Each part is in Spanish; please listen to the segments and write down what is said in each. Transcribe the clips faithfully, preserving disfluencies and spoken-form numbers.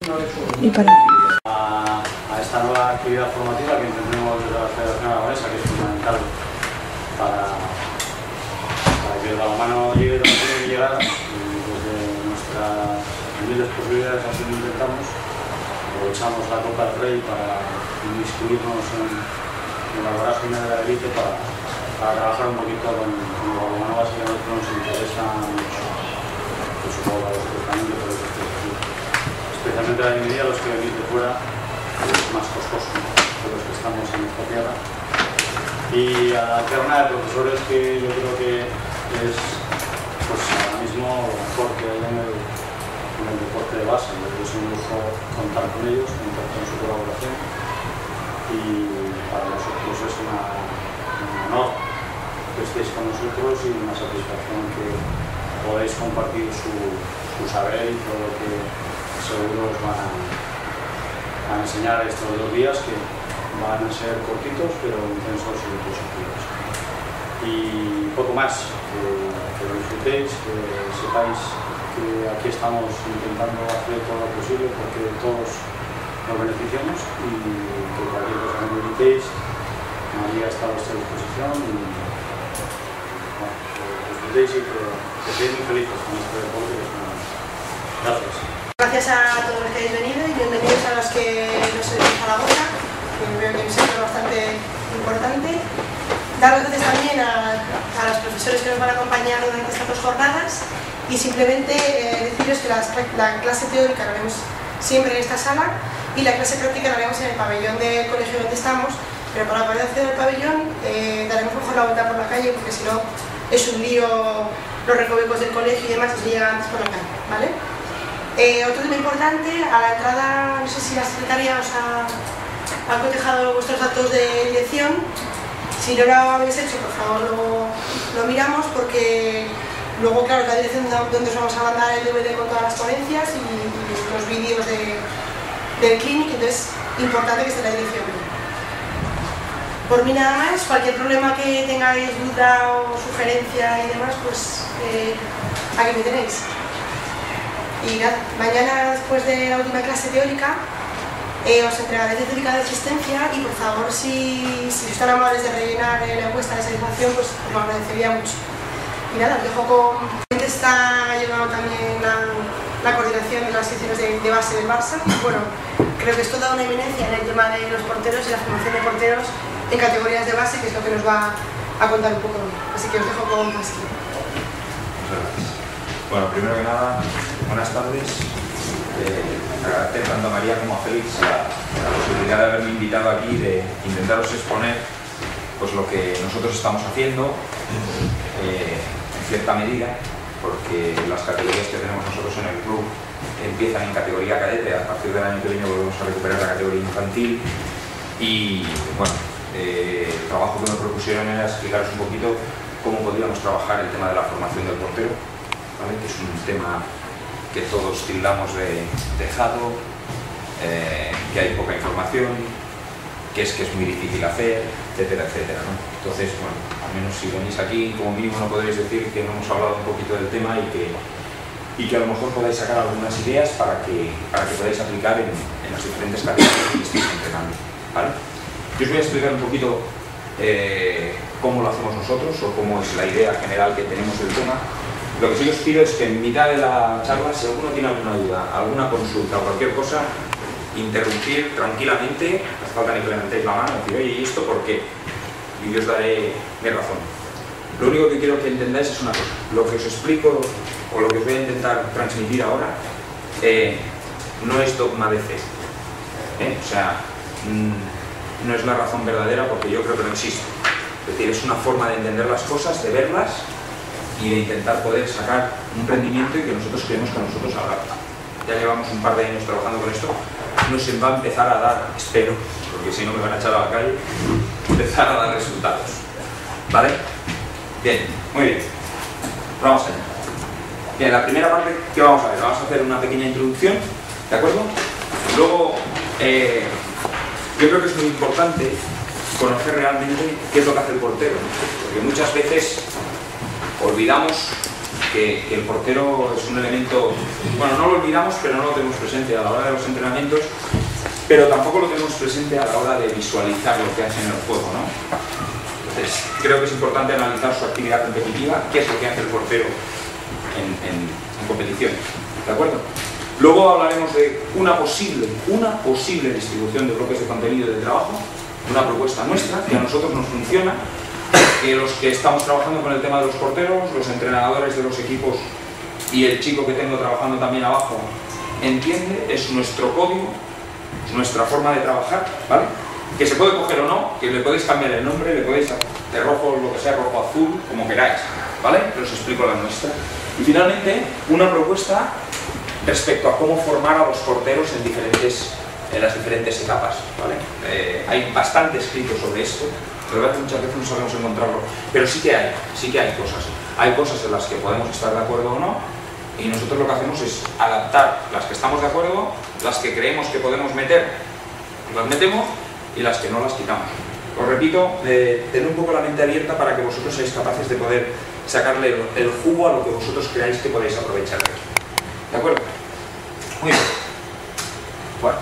Y para... a, a esta nueva actividad formativa que entendemos desde la Federación Aragonesa, que es fundamental para, para que el balonmano llegue donde tiene que llegar, y desde nuestras humildes posibilidades así lo intentamos. Aprovechamos la Copa del Rey para inmiscuirnos en, en la vorágine de la élite para, para trabajar un poquito con, con el balonmano base que a nosotros nos interesa mucho. Por supuesto, a vosotros también, que por eso estoy aquí. Especialmente la ingeniería, los que venís de fuera, es más costoso que los que estamos en esta tierra. Y a la terna de profesores que yo creo que es pues, ahora mismo lo mejor que hay en el, en el deporte de base. Es un lujo contar con ellos, contar con su colaboración. Y para nosotros es una, un honor que estéis con nosotros y una satisfacción que podáis compartir su, su saber y todo lo que seguro os van a, a enseñar estos dos días, que van a ser cortitos pero intensos y positivos. Y poco más, que, que lo disfrutéis, que sepáis que aquí estamos intentando hacer todo lo posible porque todos nos beneficiamos, y que cualquier cosa que necesitéis, María está a vuestra disposición, y bueno, que disfrutéis y que, que seáis muy felices con este deporte. Gracias. Gracias a todos los que habéis venido y bienvenidos a los que no sois de Zaragoza, que veo que es algo bastante importante. Dar las gracias también a, a los profesores que nos van a acompañar durante estas dos jornadas, y simplemente eh, deciros que las, la clase teórica la haremos siempre en esta sala y la clase práctica la haremos en el pabellón del colegio donde estamos, pero para poder acceder al pabellón eh, daremos mejor la vuelta por la calle, porque si no es un lío los recovecos del colegio y demás, y se llega antes por la calle, ¿vale? Eh, otro tema importante, a la entrada, no sé si la secretaria os ha, ha cotejado vuestros datos de dirección. Si no lo habéis hecho, por favor luego lo miramos, porque luego, claro, la dirección donde os vamos a mandar el D V D con todas las ponencias y, y los vídeos de, del clinic, entonces es importante que esté la dirección bien. Por mí nada más, cualquier problema que tengáis, duda o sugerencia y demás, pues eh, aquí me tenéis. Y nada, mañana después de la última clase teórica eh, os entregaré el certificado de asistencia, y por favor, si, si os están amables de rellenar eh, la encuesta de satisfacción, pues os lo agradecería mucho. Y nada, os dejo con... Está llevando también la, la coordinación de las secciones de, de base del Barça. Bueno, creo que es toda una eminencia en el tema de los porteros y la formación de porteros en categorías de base, que es lo que nos va a contar un poco. Así que os dejo con Pasquín. Muchas gracias. Bueno, primero que nada, buenas tardes. Eh, agradecer tanto a María como a Félix la, la posibilidad de haberme invitado aquí, de intentaros exponer pues, lo que nosotros estamos haciendo, eh, en cierta medida, porque las categorías que tenemos nosotros en el club empiezan en categoría cadete. A partir del año que viene volvemos a recuperar la categoría infantil, y bueno, eh, el trabajo que me propusieron era explicaros un poquito cómo podríamos trabajar el tema de la formación del portero, ¿vale? Que es un tema que todos tildamos de dejado, eh, que hay poca información, que es que es muy difícil hacer, etcétera, etcétera, ¿no? Entonces, bueno, al menos si venís aquí, como mínimo no podréis decir que no hemos hablado un poquito del tema, y que, y que a lo mejor podáis sacar algunas ideas para que, para que podáis aplicar en, en las diferentes categorías que estéis entrenando, ¿vale? Yo os voy a explicar un poquito eh, cómo lo hacemos nosotros, o cómo es la idea general que tenemos del tema. Lo que sí os pido es que en mitad de la charla, si alguno tiene alguna duda, alguna consulta o cualquier cosa, interrumpir tranquilamente, no hace falta ni que levantéis la mano, decir, oye, ¿y esto por qué? Y yo os daré mi razón. Lo único que quiero que entendáis es una cosa: lo que os explico, o lo que os voy a intentar transmitir ahora, eh, no es dogma de fe, ¿eh? O sea, mmm, no es la razón verdadera, porque yo creo que no existe. Es decir, es una forma de entender las cosas, de verlas, y de intentar poder sacar un rendimiento, y que nosotros creemos que a nosotros habrá. Ya llevamos un par de años trabajando con esto, no se va a empezar a dar, espero, porque si no me van a echar a la calle, empezar a dar resultados, ¿vale? Bien, muy bien, vamos allá. Bien, la primera parte, ¿qué vamos a ver? Vamos a hacer una pequeña introducción, ¿de acuerdo? Luego, eh, yo creo que es muy importante conocer realmente qué es lo que hace el portero, ¿no? Porque muchas veces olvidamos que, que el portero es un elemento, bueno, no lo olvidamos, pero no lo tenemos presente a la hora de los entrenamientos, pero tampoco lo tenemos presente a la hora de visualizar lo que hace en el juego, ¿no? Entonces, creo que es importante analizar su actividad competitiva, qué es lo que hace el portero en, en, en competición, ¿de acuerdo? Luego hablaremos de una posible, una posible distribución de bloques de contenido de trabajo, una propuesta nuestra, que a nosotros nos funciona, que los que estamos trabajando con el tema de los porteros, los entrenadores de los equipos y el chico que tengo trabajando también abajo, entiende, es nuestro código, es nuestra forma de trabajar, ¿vale? Que se puede coger o no, que le podéis cambiar el nombre, le podéis de rojo, lo que sea, rojo, azul, como queráis, ¿vale? Pero os explico la nuestra. Y finalmente, una propuesta respecto a cómo formar a los porteros en, diferentes, en las diferentes etapas, ¿vale? Eh, hay bastante escrito sobre esto, pero verdad que muchas veces no sabemos encontrarlo, pero sí que hay, sí que hay cosas. Hay cosas en las que podemos estar de acuerdo o no, y nosotros lo que hacemos es adaptar las que estamos de acuerdo, las que creemos que podemos meter, las metemos, y las que no las quitamos. Os repito, eh, tened un poco la mente abierta para que vosotros seáis capaces de poder sacarle el, el jugo a lo que vosotros creáis que podéis aprovechar. ¿De acuerdo? Muy bien. Bueno,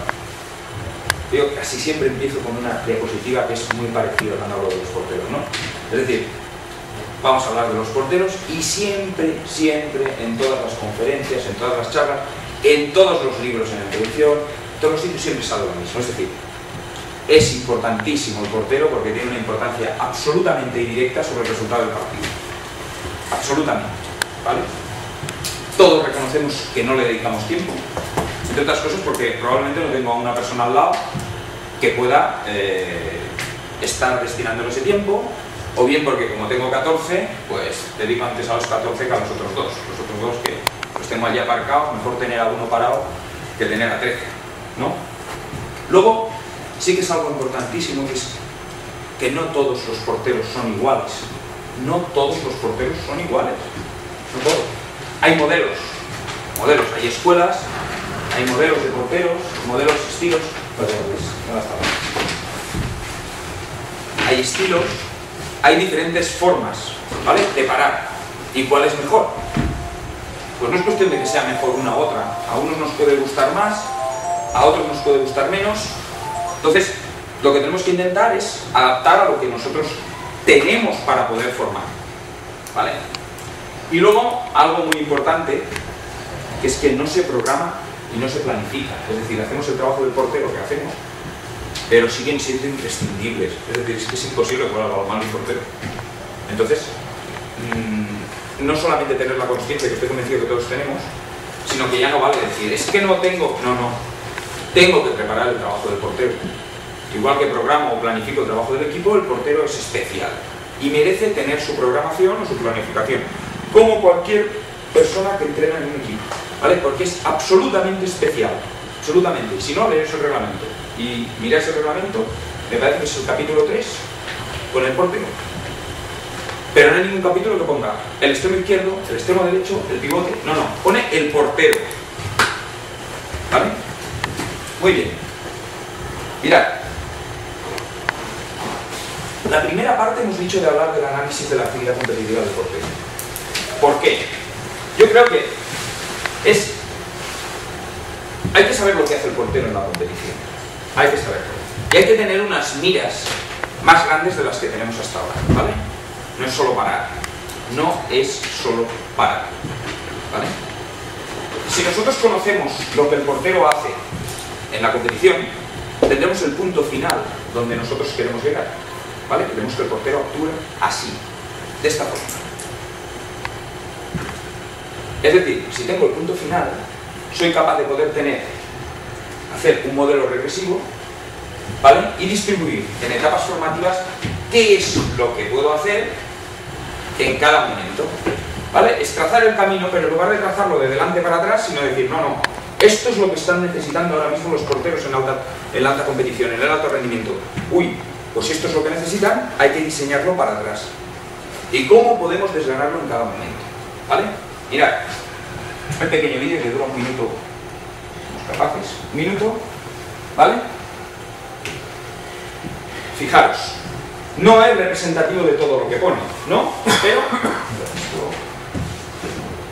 yo casi siempre empiezo con una diapositiva que es muy parecida cuando hablo de los porteros, ¿no? Es decir, vamos a hablar de los porteros y siempre, siempre, en todas las conferencias, en todas las charlas, en todos los libros en introducción, en todos los sitios siempre sale lo mismo. Es decir, es importantísimo el portero porque tiene una importancia absolutamente indirecta sobre el resultado del partido. Absolutamente, ¿vale? Todos reconocemos que no le dedicamos tiempo, entre otras cosas porque probablemente no tengo a una persona al lado que pueda eh, estar destinándole ese tiempo, o bien porque como tengo catorce, pues dedico antes a los catorce que a los otros dos. Los otros dos que los tengo allí aparcados, mejor tener a uno parado que tener a trece, ¿no? Luego, sí que es algo importantísimo, que es que no todos los porteros son iguales. No todos los porteros son iguales. No todos. Hay modelos. Modelos. Hay escuelas, hay modelos de porteros, modelos, estilos. Perdón, ¿dónde estaba? Hay estilos, hay diferentes formas, ¿vale?, de parar. ¿Y cuál es mejor? Pues no es cuestión de que sea mejor una u otra. A unos nos puede gustar más, a otros nos puede gustar menos. Entonces, lo que tenemos que intentar es adaptar a lo que nosotros tenemos para poder formar, ¿vale? Y luego, algo muy importante, que es que no se programa y no se planifica. Es decir, hacemos el trabajo del portero que hacemos, pero siguen siendo imprescindibles. Es decir, es que es imposible jugar al balonmano y portero. Entonces, mmm, no solamente tener la conciencia, que estoy convencido que todos tenemos, sino que ya no vale decir, es que no tengo... No, no. Tengo que preparar el trabajo del portero. Igual que programo o planifico el trabajo del equipo, el portero es especial y merece tener su programación o su planificación, como cualquier persona que entrena en un equipo, ¿vale? Porque es absolutamente especial, absolutamente. Y si no, lees el reglamento y miráis el reglamento, me parece que es el capítulo tres con el portero. Pero no hay ningún capítulo que ponga el extremo izquierdo, el extremo derecho, el pivote. No, no, pone el portero, ¿vale? Muy bien. Mirad. La primera parte hemos dicho de hablar del análisis de la actividad competitiva del portero. ¿Por qué? Yo creo que es... Hay que saber lo que hace el portero en la competición. Hay que saberlo. Y hay que tener unas miras más grandes de las que tenemos hasta ahora, ¿vale? No es solo parar. No es solo parar, ¿vale? Si nosotros conocemos lo que el portero hace en la competición, tendremos el punto final donde nosotros queremos llegar, ¿vale? Queremos que el portero actúe así, de esta forma. Es decir, si tengo el punto final, soy capaz de poder tener, hacer un modelo regresivo, ¿vale? Y distribuir en etapas formativas qué es lo que puedo hacer en cada momento, ¿vale? Es trazar el camino, pero en lugar de trazarlo de delante para atrás, sino decir, no, no, esto es lo que están necesitando ahora mismo los porteros en, alta, en la alta competición, en el alto rendimiento. Uy, pues si esto es lo que necesitan, hay que diseñarlo para atrás. ¿Y cómo podemos desgranarlo en cada momento? ¿Vale? Mirad, un pequeño vídeo que dura un minuto, somos capaces, un minuto, ¿vale? Fijaros, no es representativo de todo lo que pone, ¿no? Pero...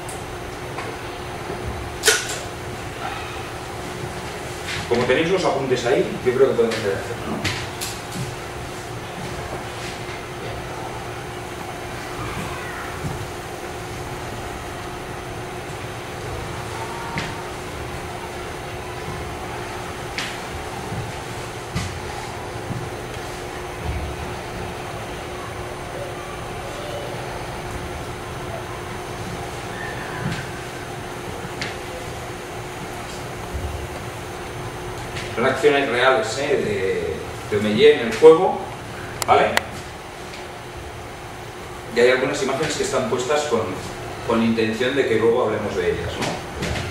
como tenéis los apuntes ahí, yo creo que podemos hacer, ¿no? Son acciones reales ¿eh? de, de Omeyer en el juego, ¿vale? Y hay algunas imágenes que están puestas con, con intención de que luego hablemos de ellas, ¿no?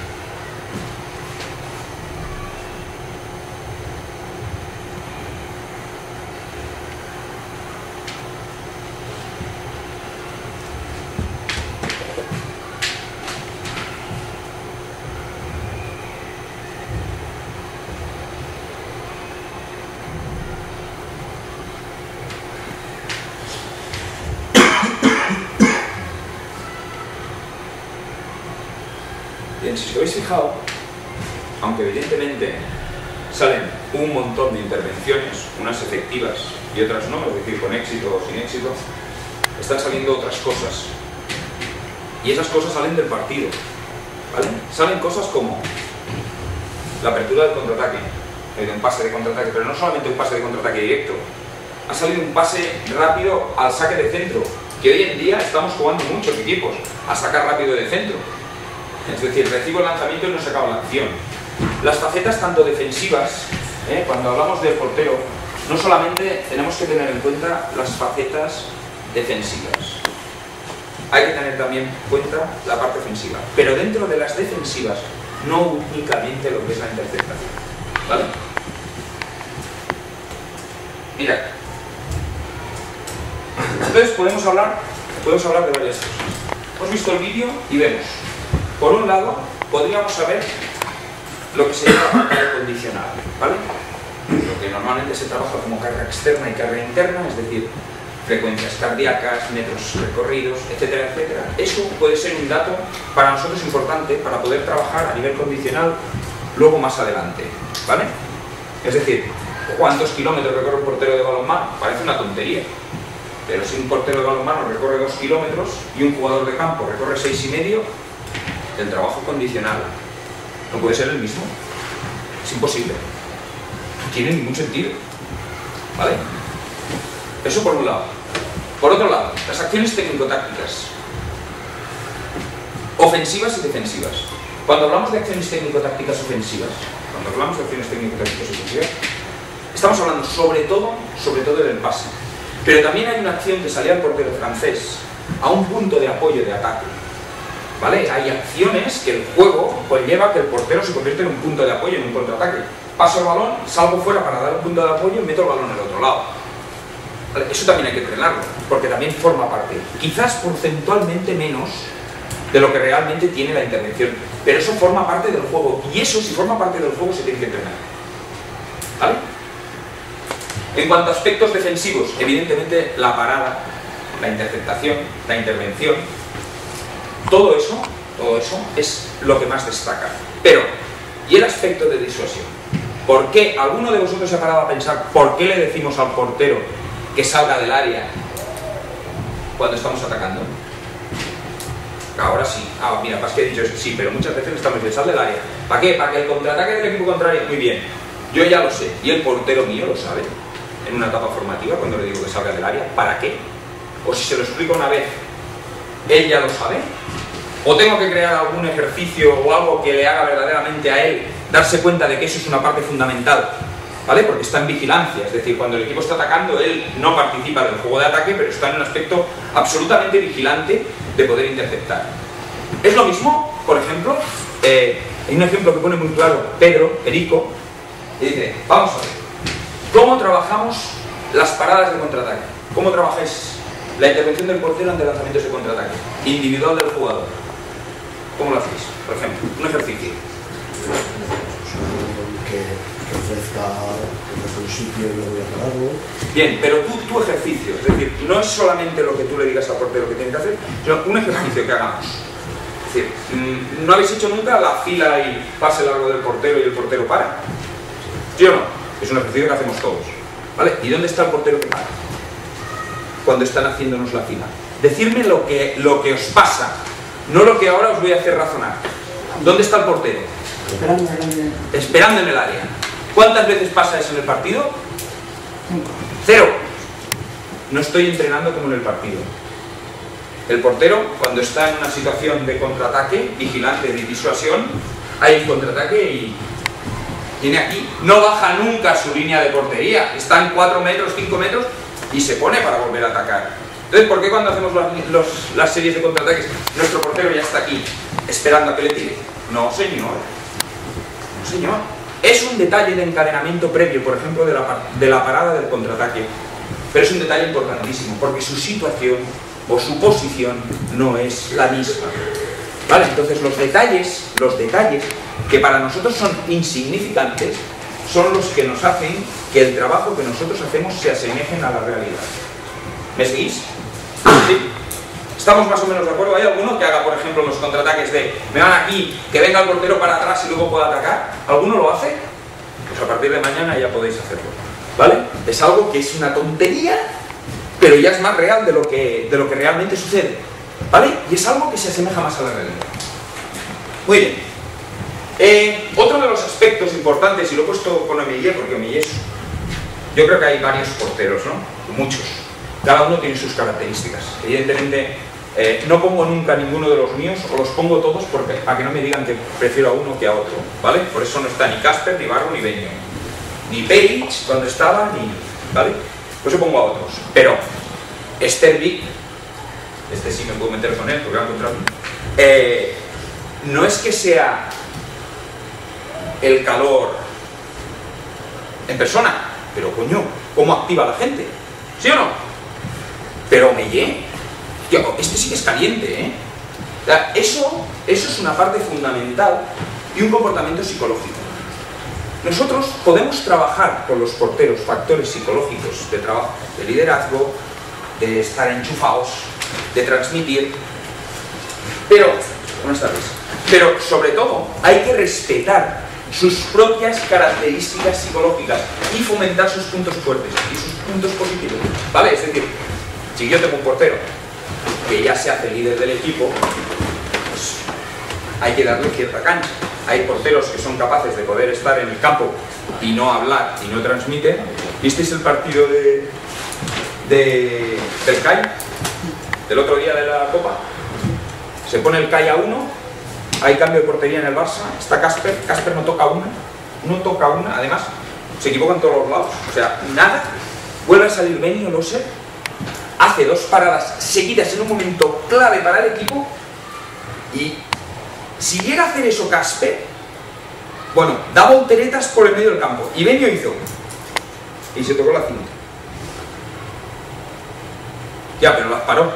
Bien, si os habéis fijado, aunque evidentemente salen un montón de intervenciones, unas efectivas y otras no, es decir, con éxito o sin éxito, están saliendo otras cosas. Y esas cosas salen del partido, ¿vale? Salen cosas como la apertura del contraataque, un pase de contraataque, pero no solamente un pase de contraataque directo, ha salido un pase rápido al saque de centro, que hoy en día estamos jugando muchos equipos a sacar rápido de centro. Es decir, recibo el lanzamiento y no se acaba la acción. Las facetas tanto defensivas, ¿eh? Cuando hablamos del portero, no solamente tenemos que tener en cuenta las facetas defensivas, hay que tener también en cuenta la parte ofensiva. Pero dentro de las defensivas, no únicamente lo que es la interceptación, ¿vale? Mirad. Entonces podemos hablar, podemos hablar de varias cosas. Hemos visto el vídeo y vemos. Por un lado, podríamos saber lo que se llama carga condicional, ¿vale? Lo que normalmente se trabaja como carga externa y carga interna, es decir, frecuencias cardíacas, metros recorridos, etcétera, etcétera. Eso puede ser un dato para nosotros importante para poder trabajar a nivel condicional luego más adelante, ¿vale? Es decir, ¿cuántos kilómetros recorre un portero de balonmano? Parece una tontería, pero si un portero de balonmano recorre dos kilómetros y un jugador de campo recorre seis y medio, el trabajo condicional no puede ser el mismo. Es imposible. No tiene ningún sentido, ¿vale? Eso por un lado. Por otro lado, las acciones técnico-tácticas, ofensivas y defensivas. Cuando hablamos de acciones técnico-tácticas ofensivas, cuando hablamos de acciones técnico-tácticas ofensivas, estamos hablando sobre todo, sobre todo del pase. Pero también hay una acción que salía al portero francés a un punto de apoyo de ataque, ¿vale? Hay acciones que el juego conlleva que el portero se convierte en un punto de apoyo, en un contraataque. Paso el balón, salgo fuera para dar un punto de apoyo y meto el balón al otro lado. ¿Vale? Eso también hay que entrenarlo, porque también forma parte, quizás porcentualmente menos de lo que realmente tiene la intervención, pero eso forma parte del juego, y eso, si forma parte del juego, se tiene que entrenar, ¿vale? En cuanto a aspectos defensivos, evidentemente la parada, la interceptación, la intervención, todo eso, todo eso es lo que más destaca. Pero, ¿y el aspecto de disuasión? ¿Por qué? ¿Alguno de vosotros se ha parado a pensar por qué le decimos al portero que salga del área cuando estamos atacando? Ahora sí. Ah, mira, para que he dicho eso, sí, pero muchas veces estamos diciendo, sal del área. ¿Para qué? Para que el contraataque del equipo contrario, muy bien. Yo ya lo sé, y el portero mío lo sabe. En una etapa formativa, cuando le digo que salga del área, ¿para qué? O si se lo explico una vez, él ya lo sabe. O tengo que crear algún ejercicio o algo que le haga verdaderamente a él darse cuenta de que eso es una parte fundamental, ¿vale? Porque está en vigilancia, es decir, cuando el equipo está atacando, él no participa del juego de ataque, pero está en un aspecto absolutamente vigilante de poder interceptar. Es lo mismo, por ejemplo, eh, hay un ejemplo que pone muy claro Pedro, Perico, y dice, vamos a ver, ¿cómo trabajamos las paradas de contraataque? ¿Cómo trabajáis la intervención del portero ante lanzamientos de contraataque? Individual del jugador. ¿Cómo lo hacéis? Por ejemplo, un ejercicio. Que, que ofrezca, que ofrezca un sitio y lo voy a pararlo. Bien, pero tú, tu ejercicio, es decir, no es solamente lo que tú le digas al portero que tiene que hacer, sino un ejercicio que hagamos. Es decir, ¿no habéis hecho nunca la fila y pase largo del portero y el portero para? ¿Sí o no? Es un ejercicio que hacemos todos. ¿Vale? ¿Y dónde está el portero que para? Cuando están haciéndonos la fila. Decidme lo que, lo que os pasa, no lo que ahora os voy a hacer razonar. ¿Dónde está el portero? Esperando en el área. Esperando en el área. ¿Cuántas veces pasa eso en el partido? Cero. No estoy entrenando como en el partido. El portero, cuando está en una situación de contraataque, vigilante, de disuasión, hay un contraataque y tiene aquí, no baja nunca su línea de portería, está en cuatro metros, cinco metros y se pone para volver a atacar. Entonces, ¿por qué cuando hacemos los, los, las series de contraataques nuestro portero ya está aquí, esperando a que le tire? No, señor. No, señor. Es un detalle de encadenamiento previo, por ejemplo, de la, de la parada del contraataque. Pero es un detalle importantísimo, porque su situación o su posición no es la misma. ¿Vale? Entonces los detalles, los detalles que para nosotros son insignificantes, son los que nos hacen que el trabajo que nosotros hacemos se asemejen a la realidad. ¿Me seguís? ¿Sí? ¿Estamos más o menos de acuerdo? ¿Hay alguno que haga, por ejemplo, los contraataques de me van aquí, que venga el portero para atrás y luego pueda atacar? ¿Alguno lo hace? Pues a partir de mañana ya podéis hacerlo. ¿Vale? Es algo que es una tontería, pero ya es más real de lo que, de lo que realmente sucede. ¿Vale? Y es algo que se asemeja más a la realidad. Muy bien. Eh, otro de los aspectos importantes, y lo he puesto con Emilien, porque Emilien es... Yo creo que hay varios porteros, ¿no? Muchos. Cada uno tiene sus características. Evidentemente, eh, no pongo nunca ninguno de los míos, o los pongo todos porque, para que no me digan que prefiero a uno que a otro. ¿Vale? Por eso no está ni Casper, ni Barro, ni Benio. Ni Page, cuando estaba, ni... ¿Vale? Pues yo pongo a otros. Pero, Stervik, este sí me puedo meter con él, porque va contra mí, eh, no es que sea el calor en persona, pero coño, ¿cómo activa la gente? ¿Sí o no? Pero Meillé, tío, este sí que es caliente, ¿eh? O sea, eso, eso es una parte fundamental y un comportamiento psicológico. Nosotros podemos trabajar con los porteros factores psicológicos de trabajo, de liderazgo, de estar enchufados, de transmitir, pero, buenas tardes, pero sobre todo hay que respetar sus propias características psicológicas y fomentar sus puntos fuertes y sus puntos positivos, ¿vale? Es decir, si yo tengo un portero que ya se hace líder del equipo, pues hay que darle cierta cancha. Hay porteros que son capaces de poder estar en el campo y no hablar y no transmiten. ¿Visteis el partido de, de, del C A I? Del otro día de la Copa. Se pone el C A I a uno, hay cambio de portería en el Barça, está Casper, Casper no toca una, no toca una, además se equivoca en todos los lados, o sea, nada, vuelve a salir Benio Loser, hace dos paradas seguidas en un momento clave para el equipo y si llega a hacer eso Casper, bueno, da volteretas por el medio del campo y Benio hizo y se tocó la cinta. Ya, pero las paró.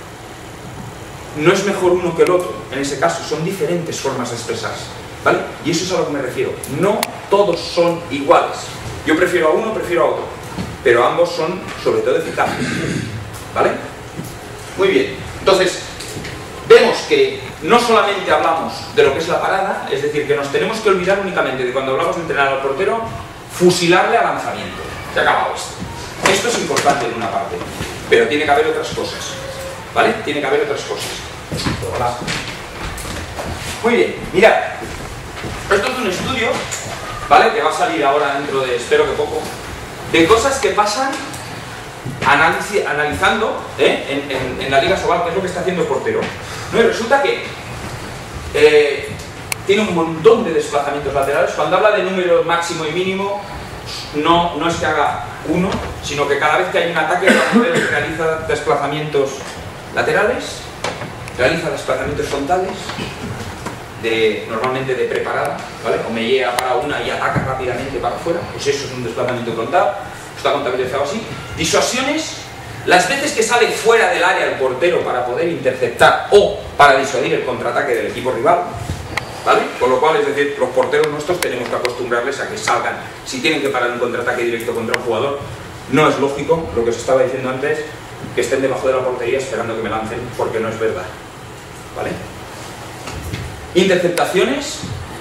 No es mejor uno que el otro, en ese caso, son diferentes formas de expresarse, ¿vale? Y eso es a lo que me refiero. No todos son iguales. Yo prefiero a uno, prefiero a otro, pero ambos son, sobre todo, eficaces, ¿vale? Muy bien. Entonces, vemos que no solamente hablamos de lo que es la parada, es decir, que nos tenemos que olvidar únicamente de cuando hablamos de entrenar al portero, fusilarle a lanzamiento. Se ha acabado esto. Esto es importante en una parte, pero tiene que haber otras cosas, ¿vale? Tiene que haber otras cosas. Hola. Muy bien, mirad. Esto es un estudio, ¿vale? Que va a salir ahora dentro de, espero que poco, de cosas que pasan analiz analizando ¿eh? en, en, en la Liga Sobal, que es lo que está haciendo el portero. No, y resulta que eh, tiene un montón de desplazamientos laterales. Cuando habla de número máximo y mínimo, no, no es que haga uno, sino que cada vez que hay un ataque, realiza desplazamientos laterales, realiza desplazamientos frontales, de, normalmente de preparada, ¿vale? O me llega para una y ataca rápidamente para afuera, pues eso es un desplazamiento frontal, está contabilizado así. Disuasiones, las veces que sale fuera del área el portero para poder interceptar o para disuadir el contraataque del equipo rival, ¿vale? Con lo cual, es decir, los porteros nuestros tenemos que acostumbrarles a que salgan. Si tienen que parar un contraataque directo contra un jugador, no es lógico, lo que os estaba diciendo antes, que estén debajo de la portería esperando que me lancen, porque no es verdad, ¿vale? Interceptaciones,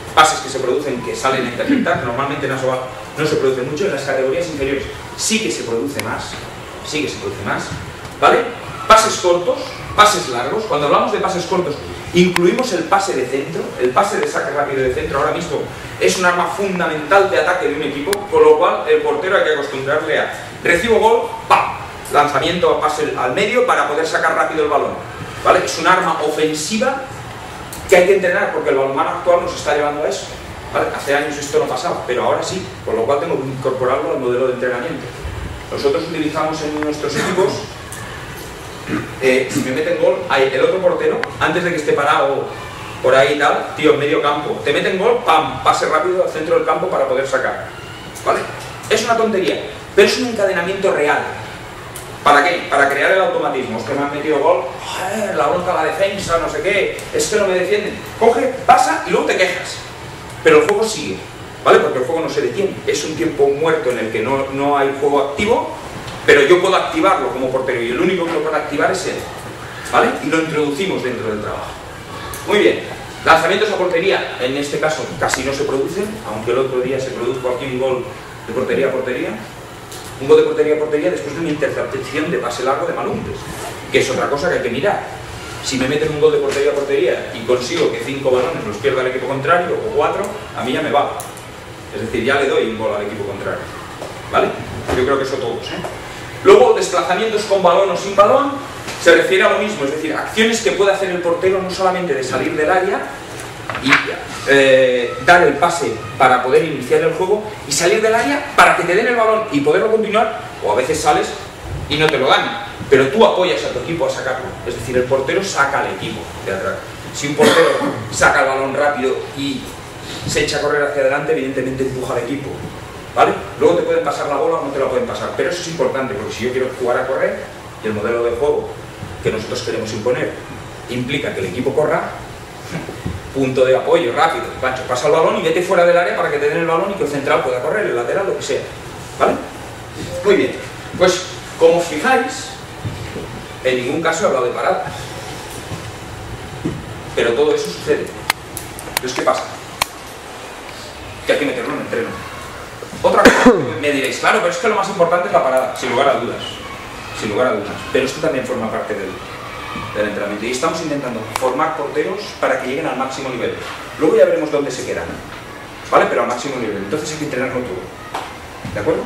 pases que se producen que salen a interceptar, normalmente en Asobal no se produce mucho, en las categorías inferiores sí que se produce más, sí que se produce más, ¿vale? Pases cortos, pases largos. Cuando hablamos de pases cortos, incluimos el pase de centro. El pase de saque rápido de centro ahora mismo es un arma fundamental de ataque de un equipo, con lo cual el portero hay que acostumbrarle a recibo gol, ¡pam! Lanzamiento a pase al medio para poder sacar rápido el balón, ¿vale? Es un arma ofensiva que hay que entrenar porque el balonmano actual nos está llevando a eso, ¿vale? Hace años esto no pasaba, pero ahora sí, con lo cual tengo que incorporarlo al modelo de entrenamiento. Nosotros utilizamos en nuestros equipos, eh, si me meten gol, hay el otro portero, antes de que esté parado por ahí y tal, tío, en medio campo, te meten gol, pam, pase rápido al centro del campo para poder sacar, ¿vale? Es una tontería, pero es un encadenamiento real. ¿Para qué? Para crear el automatismo. Es que me han metido gol, joder, la bronca a la defensa, no sé qué, es que no me defienden. Coge, pasa y luego te quejas. Pero el juego sigue, ¿vale? Porque el juego no se detiene. Es un tiempo muerto en el que no, no hay juego activo, pero yo puedo activarlo como portero y el único que lo puede activar es él, ¿vale? Y lo introducimos dentro del trabajo. Muy bien. Lanzamientos a portería, en este caso casi no se producen, aunque el otro día se produjo aquí un gol de portería a portería. Un gol de portería a portería después de una interceptación de pase largo de Malumbres, que es otra cosa que hay que mirar. Si me meten un gol de portería a portería y consigo que cinco balones los pierda el equipo contrario, o cuatro, a mí ya me va. Es decir, ya le doy un gol al equipo contrario, ¿vale? Yo creo que eso todos, ¿eh? Luego, desplazamientos con balón o sin balón, se refiere a lo mismo, es decir, acciones que puede hacer el portero no solamente de salir del área y eh, dar el pase para poder iniciar el juego y salir del área para que te den el balón y poderlo continuar, o a veces sales y no te lo dan, pero tú apoyas a tu equipo a sacarlo. Es decir, el portero saca al equipo de atrás. Si un portero saca el balón rápido y se echa a correr hacia adelante, evidentemente empuja al equipo, ¿vale? Luego te pueden pasar la bola o no te la pueden pasar, pero eso es importante, porque si yo quiero jugar a correr y el modelo de juego que nosotros queremos imponer implica que el equipo corra, punto de apoyo, rápido, Pancho, pasa el balón y vete fuera del área para que te den el balón y que el central pueda correr, el lateral, lo que sea, ¿vale? Muy bien, pues como os fijáis, en ningún caso he hablado de paradas, pero todo eso sucede. Entonces, ¿qué pasa? Que hay que meterlo en entreno. Otra cosa, me diréis, claro, pero es que lo más importante es la parada, sin lugar a dudas, sin lugar a dudas, pero esto también forma parte del, del entrenamiento y estamos intentando formar porteros para que lleguen al máximo nivel. Luego ya veremos dónde se quedan, ¿vale? Pero al máximo nivel, entonces hay que entrenarlo todo, ¿de acuerdo?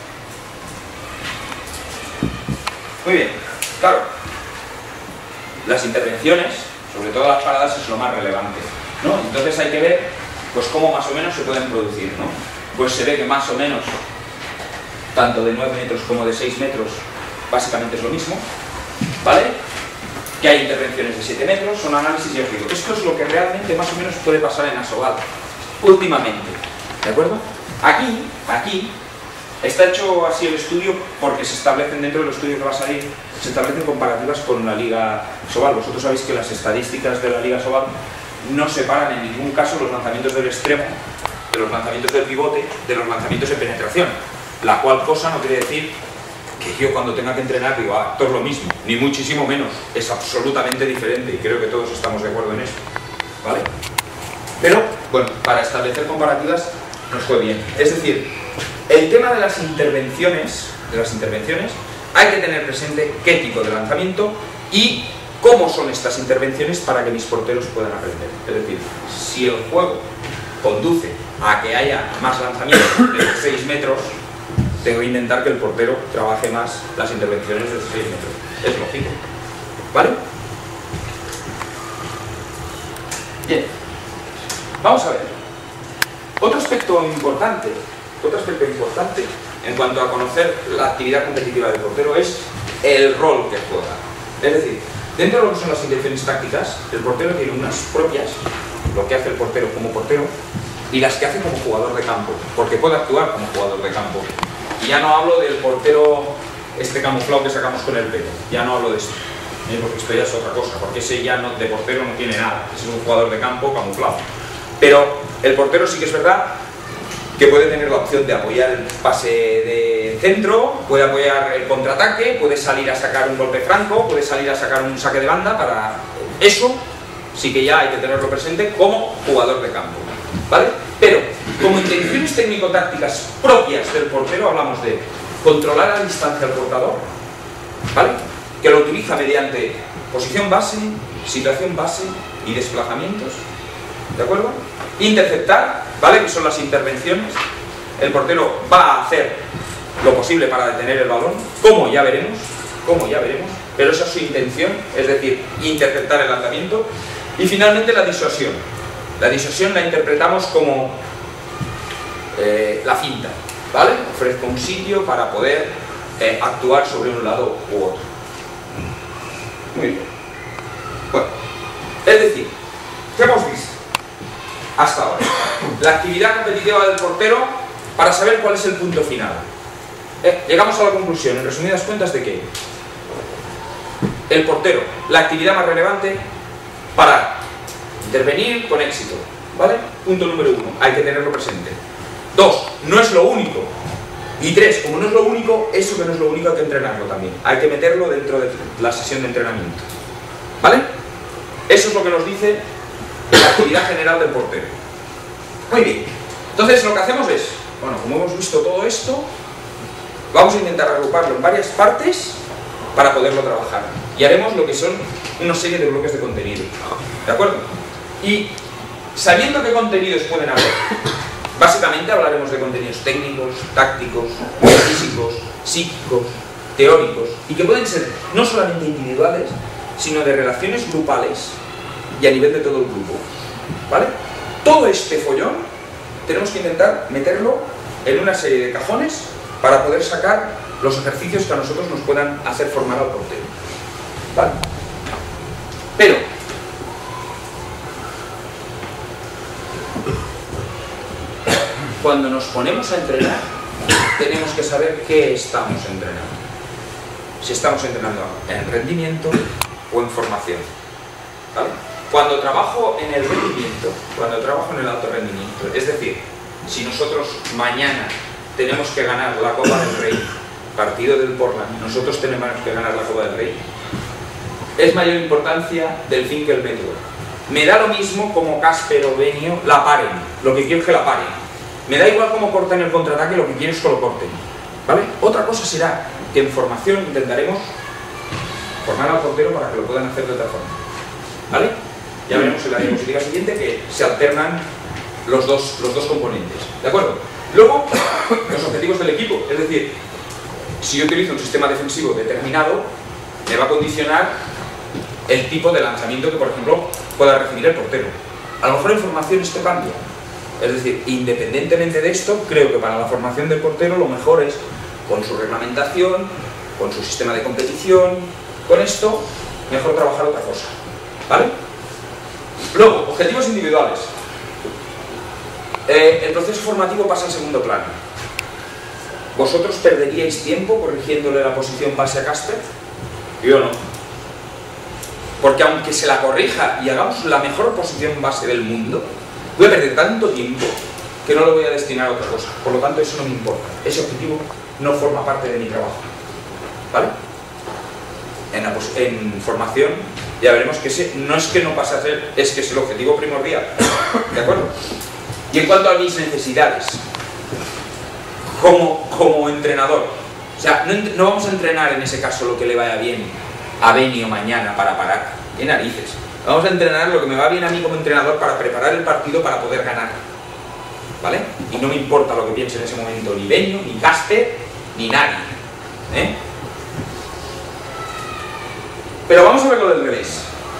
Muy bien, claro, las intervenciones, sobre todo las paradas, es lo más relevante, ¿no? Entonces hay que ver, pues, cómo más o menos se pueden producir, ¿no? Pues se ve que más o menos, tanto de nueve metros como de seis metros, básicamente es lo mismo, ¿vale? Que hay intervenciones de siete metros, son análisis y os digo, esto es lo que realmente más o menos puede pasar en Asobal, últimamente, ¿de acuerdo? Aquí, aquí, está hecho así el estudio porque se establecen dentro del estudio que va a salir, se establecen comparativas con la Liga Asobal. Vosotros sabéis que las estadísticas de la Liga Asobal no separan en ningún caso los lanzamientos del extremo, de los lanzamientos del pivote, de los lanzamientos de penetración, la cual cosa no quiere decir que yo cuando tenga que entrenar digo, ah, esto es lo mismo, ni muchísimo menos, es absolutamente diferente y creo que todos estamos de acuerdo en eso, ¿vale? Pero, bueno, para establecer comparativas nos fue bien. Es decir, el tema de las intervenciones, de las intervenciones, hay que tener presente qué tipo de lanzamiento y cómo son estas intervenciones para que mis porteros puedan aprender. Es decir, si el juego conduce a que haya más lanzamientos de seis metros, tengo que intentar que el portero trabaje más las intervenciones de seis metros. Es lógico, ¿vale? Bien, vamos a ver. Otro aspecto importante, otro aspecto importante en cuanto a conocer la actividad competitiva del portero es el rol que juega. Es decir, dentro de lo que son las intenciones tácticas, el portero tiene unas propias, lo que hace el portero como portero, y las que hace como jugador de campo, porque puede actuar como jugador de campo. Y ya no hablo del portero este camuflado que sacamos con el pelo, ya no hablo de esto, ¿eh? Porque esto ya es otra cosa, porque ese ya no, de portero no tiene nada, ese es un jugador de campo camuflado. Pero el portero sí que es verdad que puede tener la opción de apoyar el pase de centro, puede apoyar el contraataque, puede salir a sacar un golpe franco, puede salir a sacar un saque de banda. Para eso sí que ya hay que tenerlo presente como jugador de campo. ¿vale? Pero, como intenciones técnico-tácticas propias del portero, hablamos de controlar a distancia al portador, ¿vale? Que lo utiliza mediante posición base, situación base y desplazamientos, ¿de acuerdo? Interceptar, ¿vale? Que son las intervenciones. El portero va a hacer lo posible para detener el balón, como ya veremos, como ya veremos, pero esa es su intención, es decir, interceptar el lanzamiento. Y finalmente la disuasión. La disuasión la interpretamos como eh, la finta, ¿vale? Ofrezco un sitio para poder eh, actuar sobre un lado u otro. Muy bien. Bueno, es decir, ¿qué hemos visto hasta ahora? La actividad competitiva del portero para saber cuál es el punto final. Eh, llegamos a la conclusión, en resumidas cuentas, de que el portero, la actividad más relevante, parar, intervenir con éxito, ¿vale? Punto número uno, hay que tenerlo presente. Dos, no es lo único. Y tres, como no es lo único, eso que no es lo único hay que entrenarlo también. Hay que meterlo dentro de la sesión de entrenamiento, ¿vale? Eso es lo que nos dice la actividad general del portero. Muy bien, entonces lo que hacemos es, bueno, como hemos visto todo esto, vamos a intentar agruparlo en varias partes para poderlo trabajar. Y haremos lo que son una serie de bloques de contenido, ¿de acuerdo? Y sabiendo qué contenidos pueden haber, básicamente hablaremos de contenidos técnicos, tácticos, físicos, psíquicos, teóricos, y que pueden ser no solamente individuales, sino de relaciones grupales y a nivel de todo el grupo, ¿vale? Todo este follón tenemos que intentar meterlo en una serie de cajones para poder sacar los ejercicios que a nosotros nos puedan hacer formar al portero, ¿vale? Pero cuando nos ponemos a entrenar, tenemos que saber qué estamos entrenando. Si estamos entrenando en rendimiento o en formación, ¿vale? Cuando trabajo en el rendimiento, cuando trabajo en el alto rendimiento, es decir, si nosotros mañana tenemos que ganar la Copa del Rey, partido del Portland, nosotros tenemos que ganar la Copa del Rey, es mayor importancia del fin que el método. Me da lo mismo como Casper o Benio la paren, lo que quiero es que la paren. Me da igual cómo corten el contraataque, lo que quiero es que lo corten, ¿vale? Otra cosa será que en formación intentaremos formar al portero para que lo puedan hacer de otra forma, ¿vale? Ya veremos en la diapositiva siguiente que se alternan los dos, los dos componentes, ¿de acuerdo? Luego, los objetivos del equipo, es decir, si yo utilizo un sistema defensivo determinado, me va a condicionar el tipo de lanzamiento que, por ejemplo, pueda recibir el portero. A lo mejor en formación esto cambia. Es decir, independientemente de esto, creo que para la formación del portero lo mejor es, con su reglamentación, con su sistema de competición, con esto, mejor trabajar otra cosa, ¿vale? Luego, objetivos individuales. Eh, el proceso formativo pasa al segundo plano. ¿Vosotros perderíais tiempo corrigiéndole la posición base a Casper? Yo no. Porque aunque se la corrija y hagamos la mejor posición base del mundo, voy a perder tanto tiempo que no lo voy a destinar a otra cosa. Por lo tanto, eso no me importa. Ese objetivo no forma parte de mi trabajo, ¿vale? En, la en formación ya veremos que ese no es que no pase a ser, es que es el objetivo primordial, ¿de acuerdo? Y en cuanto a mis necesidades, como, como entrenador, o sea, no, no vamos a entrenar en ese caso lo que le vaya bien a Benio mañana para parar, ¿qué narices? Vamos a entrenar lo que me va bien a mí como entrenador para preparar el partido para poder ganar, ¿vale? Y no me importa lo que piense en ese momento ni Benio, ni Casper, ni nadie, ¿eh? Pero vamos a verlo del revés.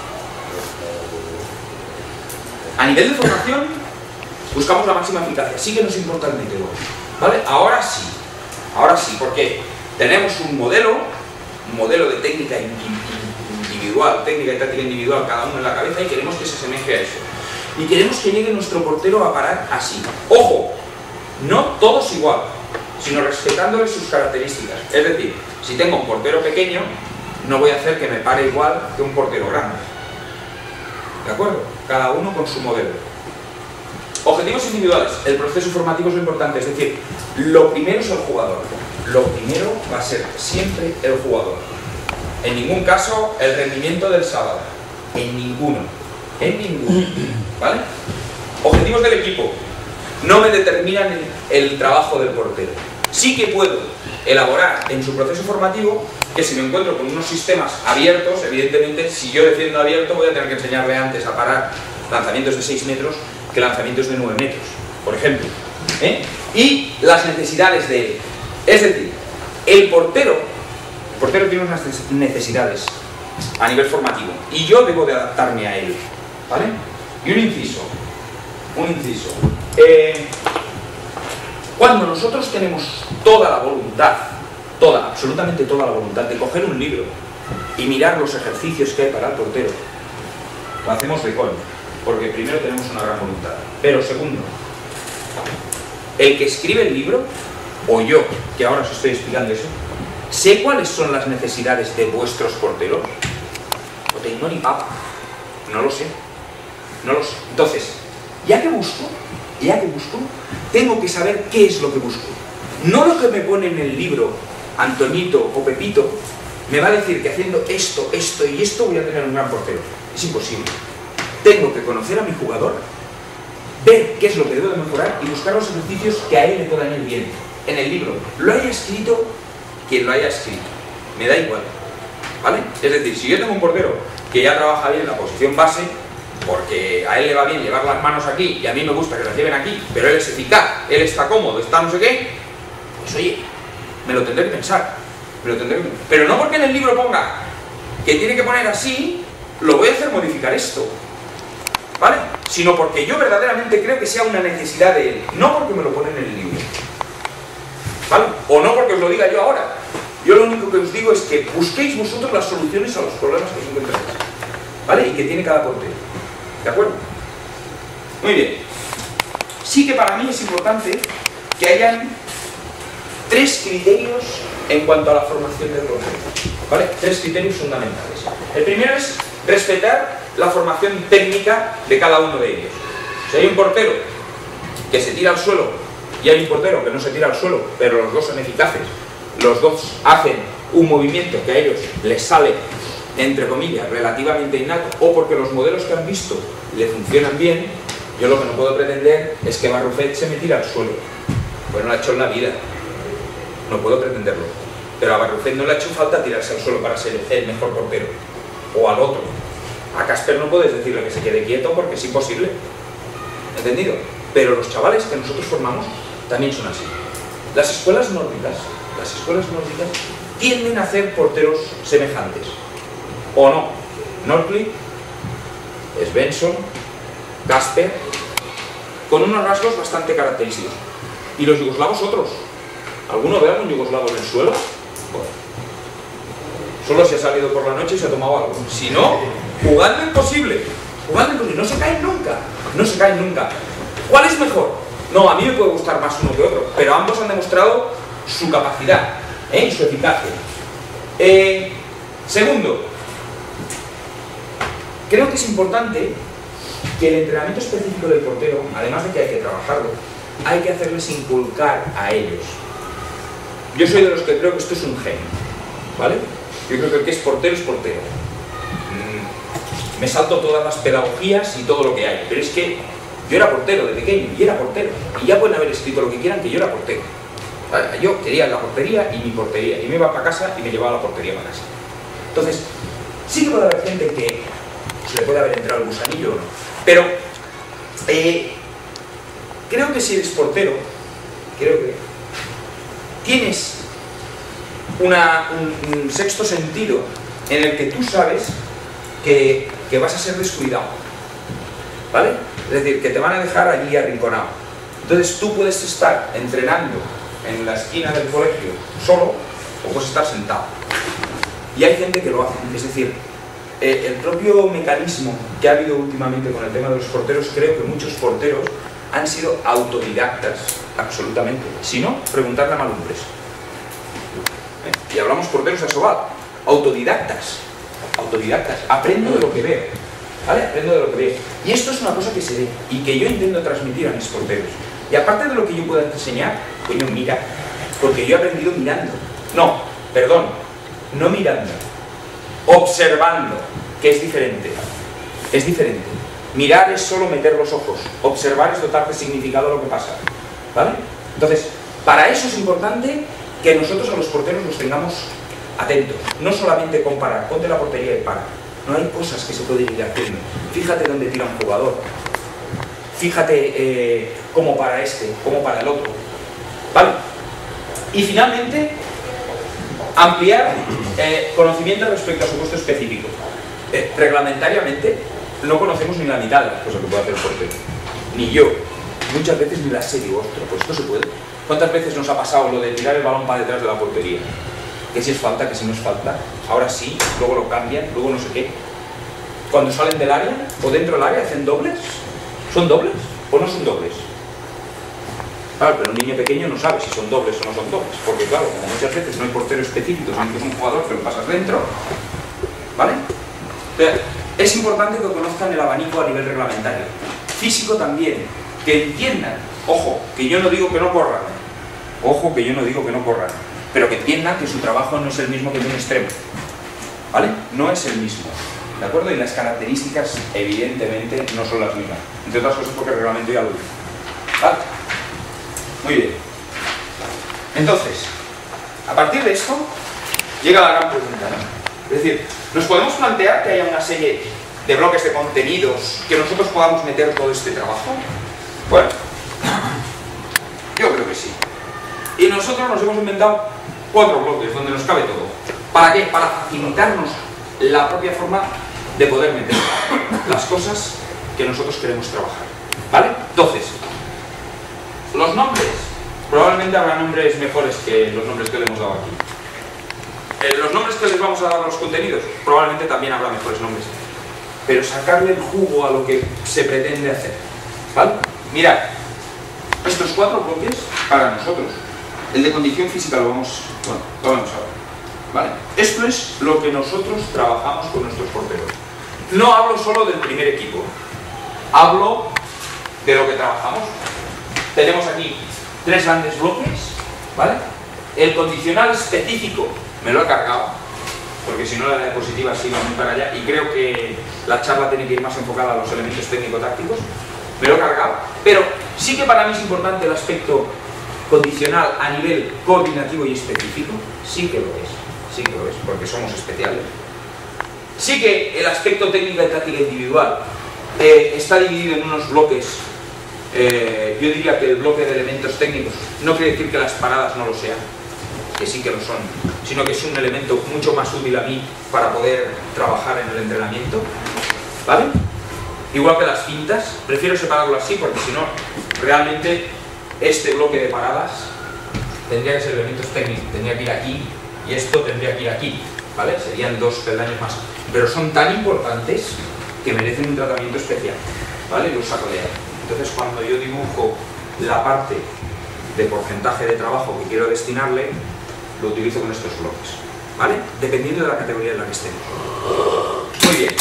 A nivel de formación, buscamos la máxima eficacia. Sí que nos importa el método, ¿vale? Ahora sí, ahora sí, porque tenemos un modelo, un modelo de técnica individual, técnica y táctica individual, cada uno en la cabeza, y queremos que se asemeje a eso. Y queremos que llegue nuestro portero a parar así. ¡Ojo! No todos igual, sino respetándole sus características. Es decir, si tengo un portero pequeño, no voy a hacer que me pare igual que un portero grande. ¿De acuerdo? Cada uno con su modelo. Objetivos individuales. El proceso formativo es lo importante. Es decir, lo primero es el jugador. Lo primero va a ser siempre el jugador. En ningún caso el rendimiento del sábado. En ninguno. En ninguno. ¿Vale? objetivos del equipo no me determinan el, el trabajo del portero. Sí que puedo elaborar en su proceso formativo que si me encuentro con unos sistemas abiertos, evidentemente, si yo defiendo abierto voy a tener que enseñarle antes a parar lanzamientos de seis metros que lanzamientos de nueve metros, por ejemplo. ¿Eh? Y las necesidades de él. Es decir, el portero, el portero tiene unas necesidades a nivel formativo y yo debo de adaptarme a él, ¿vale? Y un inciso, un inciso. Eh, cuando nosotros tenemos toda la voluntad, toda, absolutamente toda la voluntad de coger un libro y mirar los ejercicios que hay para el portero, lo hacemos de coña, porque primero tenemos una gran voluntad, pero segundo, el que escribe el libro, o yo, que ahora os estoy explicando eso, sé cuáles son las necesidades de vuestros porteros. No tengo ni papa. No lo sé. No lo sé. Entonces, ya que busco, ya que busco, tengo que saber qué es lo que busco. No lo que me pone en el libro Antonito o Pepito me va a decir que haciendo esto, esto y esto voy a tener un gran portero. Es imposible. Tengo que conocer a mi jugador, ver qué es lo que debo de mejorar y buscar los ejercicios que a él le puedan ir bien. En el libro, lo haya escrito quien lo haya escrito, me da igual, ¿vale? Es decir, si yo tengo un portero que ya trabaja bien en la posición base, porque a él le va bien llevar las manos aquí y a mí me gusta que las lleven aquí, pero él es eficaz, él está cómodo, está no sé qué, pues oye, me lo tendré que pensar, me lo tendré que... pero no porque en el libro ponga que tiene que poner así, lo voy a hacer modificar esto, ¿vale? Sino porque yo verdaderamente creo que sea una necesidad de él, no porque me lo pone en el libro, ¿vale? O no porque os lo diga yo ahora. Yo lo único que os digo es que busquéis vosotros las soluciones a los problemas que os encontráis, ¿vale? Y que tiene cada portero, ¿de acuerdo? Muy bien. Sí que para mí es importante que hayan tres criterios en cuanto a la formación del portero, ¿vale? Tres criterios fundamentales. El primero es respetar la formación técnica de cada uno de ellos. Si hay un portero que se tira al suelo y hay un portero que no se tira al suelo, pero los dos son eficaces, los dos hacen un movimiento que a ellos les sale, entre comillas, relativamente innato, o porque los modelos que han visto le funcionan bien, yo lo que no puedo pretender es que Barrufet se me tire al suelo. Pues no lo ha hecho en la vida, no puedo pretenderlo. Pero a Barrufet no le ha hecho falta tirarse al suelo para ser el mejor portero, o al otro. A Casper no puedes decirle que se quede quieto porque es imposible, ¿entendido? Pero los chavales que nosotros formamos también son así. Las escuelas nórdicas, las escuelas nórdicas tienden a hacer porteros semejantes, ¿o no? Nordli, Svensson, Casper, con unos rasgos bastante característicos. Y los yugoslavos otros. ¿Alguno ve a algún yugoslavo en el suelo? Bueno, solo se ha salido por la noche y se ha tomado algo. Si no, jugando imposible. Jugando imposible. No se caen nunca. No se caen nunca. ¿Cuál es mejor? No, a mí me puede gustar más uno que otro, pero ambos han demostrado su capacidad, ¿eh? Y su eficacia. Eh, segundo, creo que es importante que el entrenamiento específico del portero, además de que hay que trabajarlo, hay que hacerles inculcar a ellos. Yo soy de los que creo que esto es un gen, ¿vale? Yo creo que el que es portero es portero. Mm, me salto todas las pedagogías y todo lo que hay, pero es que yo era portero de pequeño y era portero. Y ya pueden haber escrito lo que quieran, que yo era portero. ¿Vale? Yo quería la portería y mi portería. Y me iba para casa y me llevaba la portería para casa. Entonces, sí que puede haber gente que se le puede haber entrado el gusanillo o no. Pero eh, creo que si eres portero, creo que tienes una, un, un sexto sentido en el que tú sabes que, que vas a ser descuidado, ¿vale? Es decir, que te van a dejar allí arrinconado. Entonces tú puedes estar entrenando en la esquina del colegio solo o puedes estar sentado. Y hay gente que lo hace. Es decir, eh, el propio mecanismo que ha habido últimamente con el tema de los porteros, creo que muchos porteros han sido autodidactas, absolutamente. Si no, preguntarle a Malumbres. ¿Eh? Y hablamos porteros a Sobal. Autodidactas. Autodidactas. Aprendo de lo que veo. ¿Vale? Aprendo de lo que veo. Y esto es una cosa que se ve y que yo intento transmitir a mis porteros. Y aparte de lo que yo pueda enseñar, coño, mira. Porque yo he aprendido mirando. No, perdón, no mirando. Observando, que es diferente. Es diferente. Mirar es solo meter los ojos, observar es dotar de significado a lo que pasa, ¿vale? Entonces, para eso es importante que nosotros a los porteros los tengamos atentos, no solamente comparar, ponte la portería y para. No hay cosas que se pueden ir haciendo. Fíjate dónde tira un jugador, fíjate eh, cómo para este, cómo para el otro, ¿vale? Y finalmente, ampliar eh, conocimiento respecto a su puesto específico. Eh, reglamentariamente no conocemos ni la mitad de las cosas que puede hacer el portero, ni yo. Muchas veces ni las sé, digo, ostras, pues esto se puede. ¿Cuántas veces nos ha pasado lo de tirar el balón para detrás de la portería? Que si es falta, que si no es falta, ahora sí, luego lo cambian, luego no sé qué. Cuando salen del área o dentro del área hacen dobles. ¿Son dobles o no son dobles? Claro, pero un niño pequeño no sabe si son dobles o no son dobles, porque claro, como muchas veces no hay portero específico, sino que es un jugador que lo pasas dentro, ¿vale? Pero es importante que conozcan el abanico a nivel reglamentario. Físico también, que entiendan, ojo, que yo no digo que no corran, ojo que yo no digo que no corran, pero que entiendan que su trabajo no es el mismo que de un extremo, ¿vale? No es el mismo, ¿de acuerdo? Y las características, evidentemente, no son las mismas, entre otras cosas porque el reglamento ya lo dice, ¿vale? Muy bien. Entonces, a partir de esto, llega la gran pregunta, ¿no? Es decir, ¿nos podemos plantear que haya una serie de bloques de contenidos que nosotros podamos meter todo este trabajo? Bueno, yo creo que sí. Y nosotros nos hemos inventado cuatro bloques donde nos cabe todo. ¿Para qué? Para facilitarnos la propia forma de poder meter las cosas que nosotros queremos trabajar, ¿vale? Entonces, los nombres, probablemente habrá nombres mejores que los nombres que le hemos dado aquí. Eh, los nombres que les vamos a dar a los contenidos, probablemente también habrá mejores nombres. Pero sacarle el jugo a lo que se pretende hacer, ¿vale? Mirad, estos cuatro bloques, para nosotros, el de condición física lo vamos, bueno, lo vamos a ver, ¿vale? Esto es lo que nosotros trabajamos con nuestros porteros. No hablo solo del primer equipo, hablo de lo que trabajamos. Tenemos aquí tres grandes bloques, ¿vale? El condicional específico me lo he cargado, porque si no la diapositiva sigue muy para allá, y creo que la charla tiene que ir más enfocada a los elementos técnico-tácticos. Me lo he cargado, pero sí que para mí es importante el aspecto condicional a nivel coordinativo y específico, sí que lo es, sí que lo es, porque somos especiales. Sí que el aspecto técnico y táctica individual eh, está dividido en unos bloques. Eh, yo diría que el bloque de elementos técnicos no quiere decir que las paradas no lo sean, que sí que lo son, sino que es un elemento mucho más útil a mí para poder trabajar en el entrenamiento, ¿vale? Igual que las fintas, prefiero separarlo así porque si no, realmente este bloque de paradas tendría que ser elementos técnicos, tendría que ir aquí y esto tendría que ir aquí, ¿vale? Serían dos peldaños más, pero son tan importantes que merecen un tratamiento especial, ¿vale? Los saco de ahí. Entonces, cuando yo dibujo la parte de porcentaje de trabajo que quiero destinarle, lo utilizo con estos bloques, ¿vale? Dependiendo de la categoría en la que estemos. Muy bien.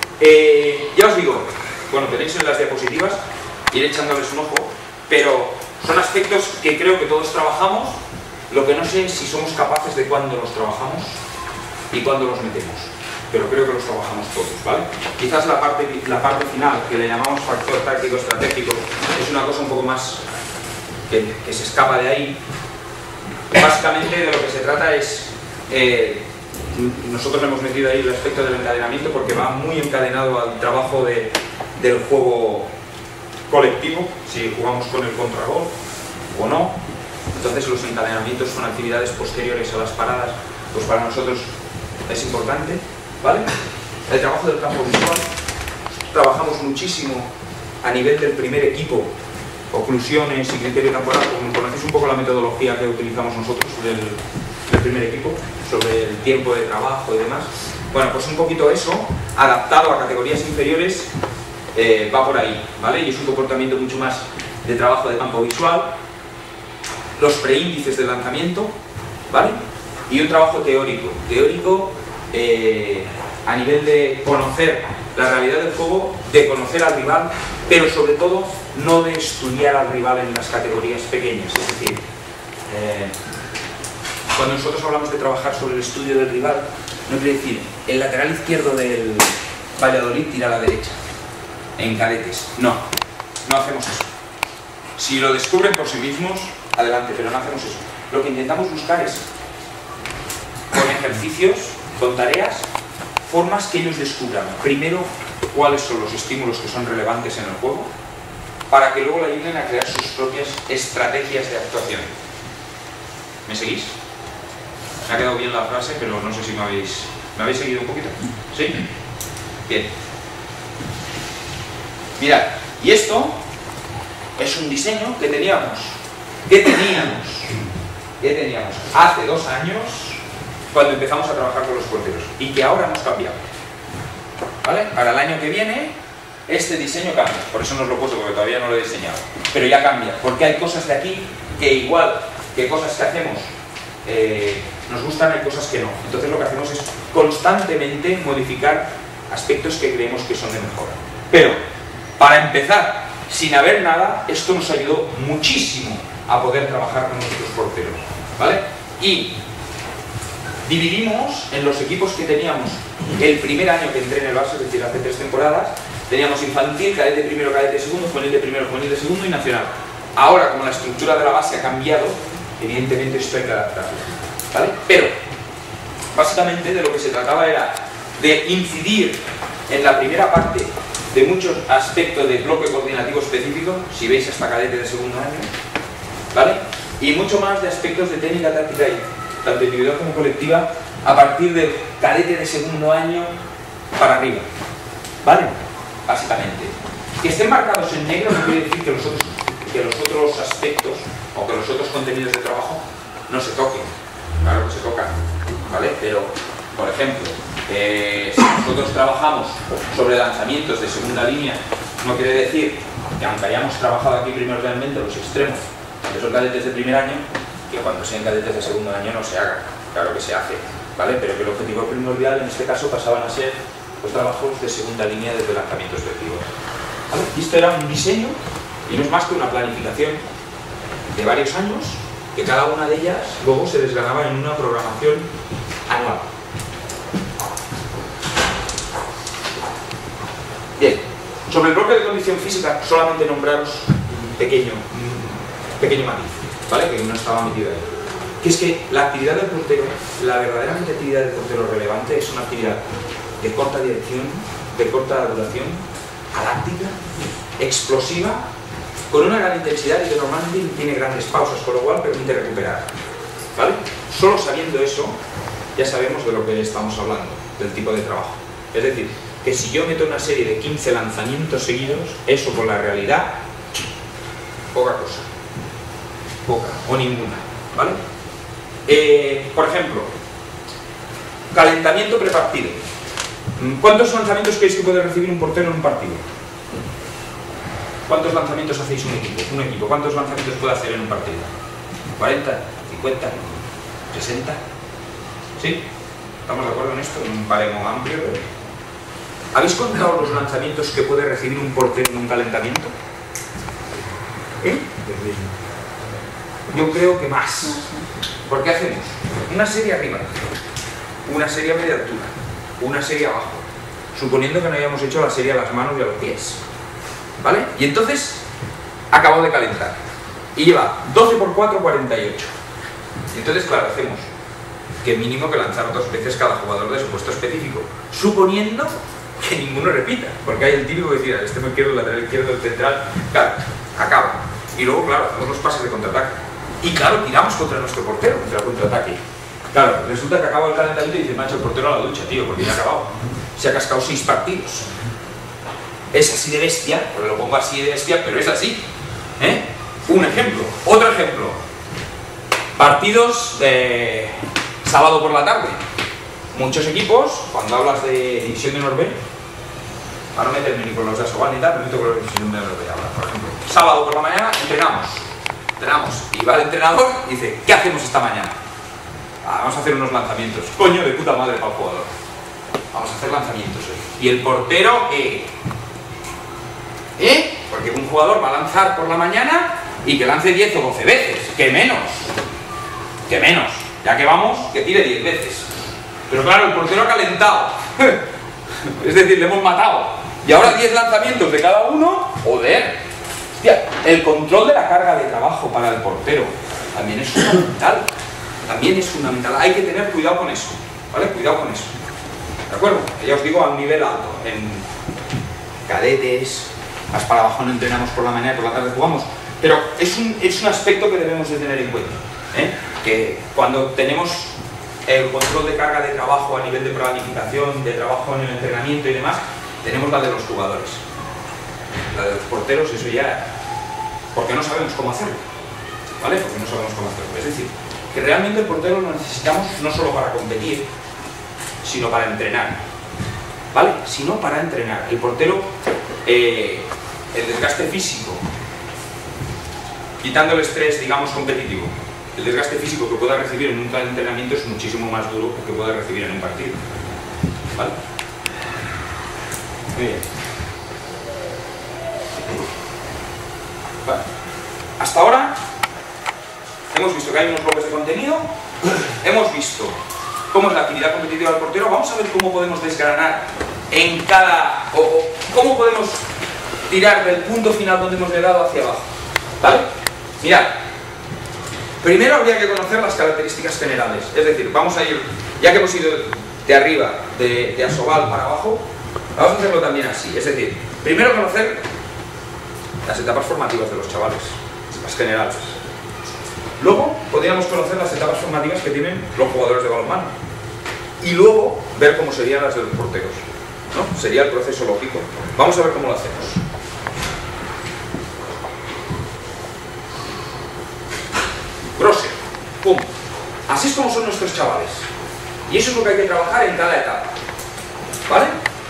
Eh, ya os digo, bueno, tenéis en las diapositivas, iré echándoles un ojo, pero son aspectos que creo que todos trabajamos. Lo que no sé es si somos capaces de cuándo los trabajamos y cuándo los metemos, pero creo que los trabajamos todos, ¿vale? Quizás la parte, la parte final, que le llamamos factor táctico estratégico, es una cosa un poco más que, que se escapa de ahí. Básicamente de lo que se trata es, eh, nosotros hemos metido ahí el aspecto del encadenamiento porque va muy encadenado al trabajo de, del juego colectivo, si jugamos con el contragol o no. Entonces los encadenamientos son actividades posteriores a las paradas, pues para nosotros es importante, ¿vale? El trabajo del campo visual, trabajamos muchísimo a nivel del primer equipo, oclusiones y criterio temporal. Como conocéis un poco la metodología que utilizamos nosotros del, del primer equipo, sobre el tiempo de trabajo y demás, bueno, pues un poquito eso, adaptado a categorías inferiores, eh, va por ahí, ¿vale? Y es un comportamiento mucho más de trabajo de campo visual, los preíndices de lanzamiento, ¿vale? Y un trabajo teórico, teórico eh, a nivel de conocer la realidad del juego, de conocer al rival, pero sobre todo no de estudiar al rival en las categorías pequeñas. Es decir, eh, cuando nosotros hablamos de trabajar sobre el estudio del rival, no quiere decir el lateral izquierdo del Valladolid tira a la derecha. en cadetes. No, no hacemos eso. Si lo descubren por sí mismos, adelante, pero no hacemos eso. Lo que intentamos buscar es, con ejercicios, con tareas, formas que ellos descubran. Primero, cuáles son los estímulos que son relevantes en el juego, para que luego le ayuden a crear sus propias estrategias de actuación. ¿Me seguís? Me ha quedado bien la frase, pero no sé si me habéis... ¿Me habéis seguido un poquito? ¿Sí? Bien. Mirad, y esto es un diseño que teníamos. ¿Qué teníamos? ¿Qué teníamos? Hace dos años, cuando empezamos a trabajar con los porteros, y que ahora hemos cambiado. ¿Vale? Para el año que viene, este diseño cambia. Por eso no os lo he puesto, porque todavía no lo he diseñado. Pero ya cambia, porque hay cosas de aquí que igual que cosas que hacemos eh, nos gustan, hay cosas que no. Entonces lo que hacemos es constantemente modificar aspectos que creemos que son de mejora. Pero, para empezar, sin haber nada, esto nos ayudó muchísimo a poder trabajar con nuestros porteros, ¿vale? Y dividimos en los equipos que teníamos el primer año que entré en el Barça, es decir, hace tres temporadas, teníamos infantil, cadete primero, cadete segundo, juvenil de primero, juvenil de segundo y nacional. Ahora, como la estructura de la base ha cambiado, evidentemente esto hay que adaptarlo, ¿vale? Pero, básicamente de lo que se trataba era de incidir en la primera parte de muchos aspectos de bloque coordinativo específico, si veis hasta cadete de segundo año, ¿vale? Y mucho más de aspectos de técnica táctica, tanto individual como colectiva, a partir del cadete de segundo año para arriba, ¿vale? Básicamente. Que estén marcados en negro no quiere decir que los otros, que los otros aspectos o que los otros contenidos de trabajo no se toquen. Claro que se tocan, ¿vale? Pero, por ejemplo, eh, si nosotros trabajamos sobre lanzamientos de segunda línea, no quiere decir que aunque hayamos trabajado aquí primordialmente los extremos, que son cadetes de primer año, que cuando sean cadetes de segundo año no se hagan. Claro que se hace, ¿vale? Pero que el objetivo primordial en este caso pasaban a ser los trabajos de segunda línea desde lanzamientos vertigos, ¿vale? Y esto era un diseño y no es más que una planificación de varios años, que cada una de ellas luego se desgranaba en una programación anual. Bien, sobre el bloque de condición física, solamente nombraros un pequeño, un pequeño matiz, ¿vale? Que no estaba metido ahí. Que es que la actividad del portero, la verdaderamente actividad del portero relevante es una actividad de corta dirección, de corta duración, galáctica, explosiva, con una gran intensidad y que normalmente tiene grandes pausas, con lo cual permite recuperar, ¿vale? Solo sabiendo eso, ya sabemos de lo que estamos hablando, del tipo de trabajo. Es decir, que si yo meto una serie de quince lanzamientos seguidos, eso con la realidad, poca cosa, poca o ninguna, ¿vale? Eh, por ejemplo, calentamiento prepartido. ¿Cuántos lanzamientos creéis que puede recibir un portero en un partido? ¿Cuántos lanzamientos hacéis un equipo? Un equipo, ¿cuántos lanzamientos puede hacer en un partido? ¿cuarenta? ¿cincuenta? ¿sesenta? ¿Sí? ¿Estamos de acuerdo en esto? En un baremo amplio. ¿Habéis contado los lanzamientos que puede recibir un portero en un calentamiento? ¿Eh? Yo creo que más. ¿Por qué hacemos? Una serie arriba, una serie a media altura, una serie abajo, suponiendo que no hayamos hecho la serie a las manos y a los pies, ¿vale? Y entonces acabo de calentar y lleva doce por cuatro, cuarenta y ocho. Y entonces, claro, hacemos que mínimo que lanzar dos veces cada jugador de su puesto específico, suponiendo que ninguno repita, porque hay el típico que decía, este me izquierdo, el lateral izquierdo, el central, claro, acaba. Y luego, claro, hacemos los pases de contraataque. Y claro, tiramos contra nuestro portero, contra el contraataque. Claro, resulta que acaba el calentamiento y dice, macho, el portero a la ducha, tío, porque ya ha acabado. Se ha cascado seis partidos. Es así de bestia, porque lo pongo así de bestia, pero es así. ¿Eh? Un ejemplo. Otro ejemplo. Partidos de sábado por la tarde. Muchos equipos, cuando hablas de División de Honor B, para no meterme ni con los de Asobal ni tal, me meto con los de División de Honor B ahora, por ejemplo. Sábado por la mañana entrenamos. Entrenamos. Y va el entrenador y dice, ¿qué hacemos esta mañana? Ah, vamos a hacer unos lanzamientos. Coño de puta madre para el jugador. Vamos a hacer lanzamientos hoy. Y el portero, ¿eh? ¿Eh? Porque un jugador va a lanzar por la mañana y que lance diez o doce veces. ¡Que menos! ¡Que menos! Ya que vamos, que tire diez veces. Pero claro, el portero ha calentado. Es decir, le hemos matado. Y ahora diez lanzamientos de cada uno, joder. Hostia, el control de la carga de trabajo para el portero también es fundamental. También es fundamental. Hay que tener cuidado con eso, ¿vale? Cuidado con eso. ¿De acuerdo? Ya os digo, a un nivel alto. En cadetes, más para abajo no entrenamos por la mañana y por la tarde jugamos. Pero es un, es un aspecto que debemos de tener en cuenta, ¿eh? Que cuando tenemos el control de carga de trabajo a nivel de planificación, de trabajo en el entrenamiento y demás, tenemos la de los jugadores. La de los porteros, eso ya... porque no sabemos cómo hacerlo, ¿vale? Porque no sabemos cómo hacerlo. Es decir, que realmente el portero lo necesitamos no solo para competir, sino para entrenar, ¿vale? Sino para entrenar. El portero, eh, el desgaste físico, quitando el estrés, digamos, competitivo, el desgaste físico que pueda recibir en un plan de entrenamiento es muchísimo más duro que que pueda recibir en un partido, ¿vale? Muy bien. Vale. Hasta ahora hemos visto que hay unos bloques de contenido, hemos visto cómo es la actividad competitiva del portero. Vamos a ver cómo podemos desgranar en cada... o, o cómo podemos tirar del punto final donde hemos llegado hacia abajo, ¿vale? Mirad, primero habría que conocer las características generales, es decir, vamos a ir, ya que hemos ido de arriba, de, de Asobal para abajo, vamos a hacerlo también así, es decir, primero conocer las etapas formativas de los chavales, las generales. Luego podríamos conocer las etapas formativas que tienen los jugadores de balonmano. Y luego ver cómo serían las de los porteros, ¿no? Sería el proceso lógico. Vamos a ver cómo lo hacemos. Grosser. Pum. Así es como son nuestros chavales. Y eso es lo que hay que trabajar en cada etapa. ¿Vale?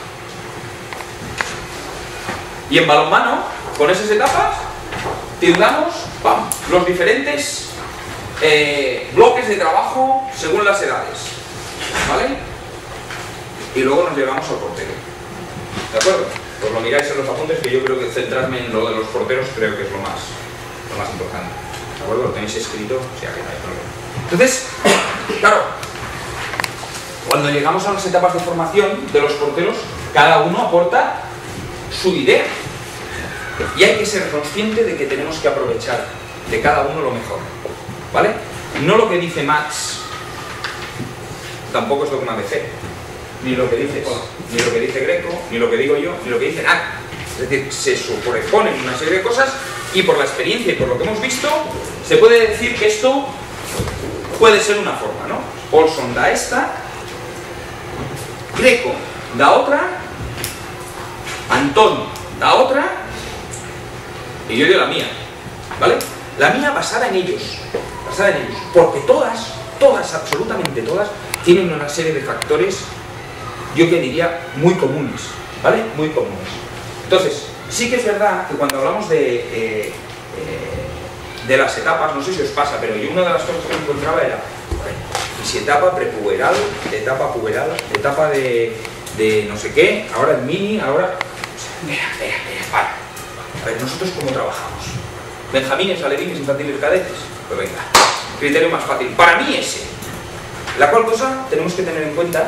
Y en balonmano, con esas etapas, tildamos, ¡pam!, los diferentes eh, bloques de trabajo según las edades, ¿vale? Y luego nos llegamos al portero, ¿de acuerdo? Pues lo miráis en los apuntes, que yo creo que centrarme en lo de los porteros creo que es lo más, lo más importante, ¿de acuerdo? Lo tenéis escrito, o sea que no hay problema. Entonces, claro, cuando llegamos a las etapas de formación de los porteros, cada uno aporta su idea. Y hay que ser consciente de que tenemos que aprovechar de cada uno lo mejor, ¿vale? No lo que dice Max, tampoco es lo que me hace, ni lo que dices, ni lo que dice Greco, ni lo que digo yo, ni lo que dice nada. Es decir, se superponen una serie de cosas y por la experiencia y por lo que hemos visto, se puede decir que esto puede ser una forma, ¿no? Paulson da esta, Greco da otra, Antón da otra, y yo doy la mía, ¿vale? La mía basada en ellos, basada en ellos, porque todas, todas, absolutamente todas, tienen una serie de factores, yo que diría, muy comunes, ¿vale? Muy comunes. Entonces, sí que es verdad que cuando hablamos de, eh, eh, de las etapas, no sé si os pasa, pero yo una de las cosas que encontraba era, y si etapa prepuberal, etapa puberal, etapa de, de no sé qué, ahora el mini, ahora... Espera, espera, espera, para. A ver, ¿nosotros cómo trabajamos? ¿Benjamines, alevines, infantiles, cadetes? Pues venga, criterio más fácil. Para mí ese. La cual cosa tenemos que tener en cuenta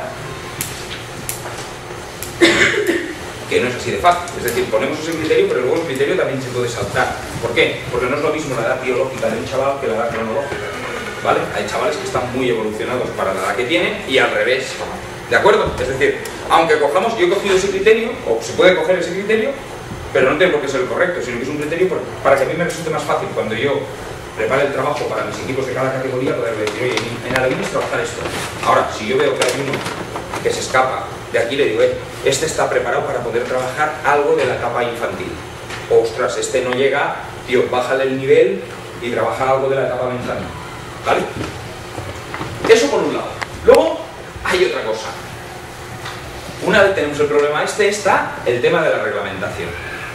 que no es así de fácil. Es decir, ponemos ese criterio, pero luego el criterio también se puede saltar. ¿Por qué? Porque no es lo mismo la edad biológica de un chaval que la edad cronológica, ¿vale? Hay chavales que están muy evolucionados para la edad que tienen y al revés. ¿De acuerdo? Es decir, aunque cojamos, yo he cogido ese criterio, o se puede coger ese criterio, pero no tiene por qué ser el correcto, sino que es un criterio para que a mí me resulte más fácil cuando yo prepare el trabajo para mis equipos de cada categoría, poder decir, oye, en alevines trabajar esto. Ahora, si yo veo que hay uno que se escapa de aquí, le digo, eh, este está preparado para poder trabajar algo de la etapa infantil. Ostras, este no llega, tío, bájale el nivel y trabaja algo de la etapa mental. ¿Vale? Eso por un lado. Luego, hay otra cosa. Una vez tenemos el problema este, está el tema de la reglamentación.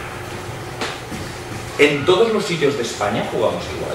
En todos los sitios de España jugamos igual.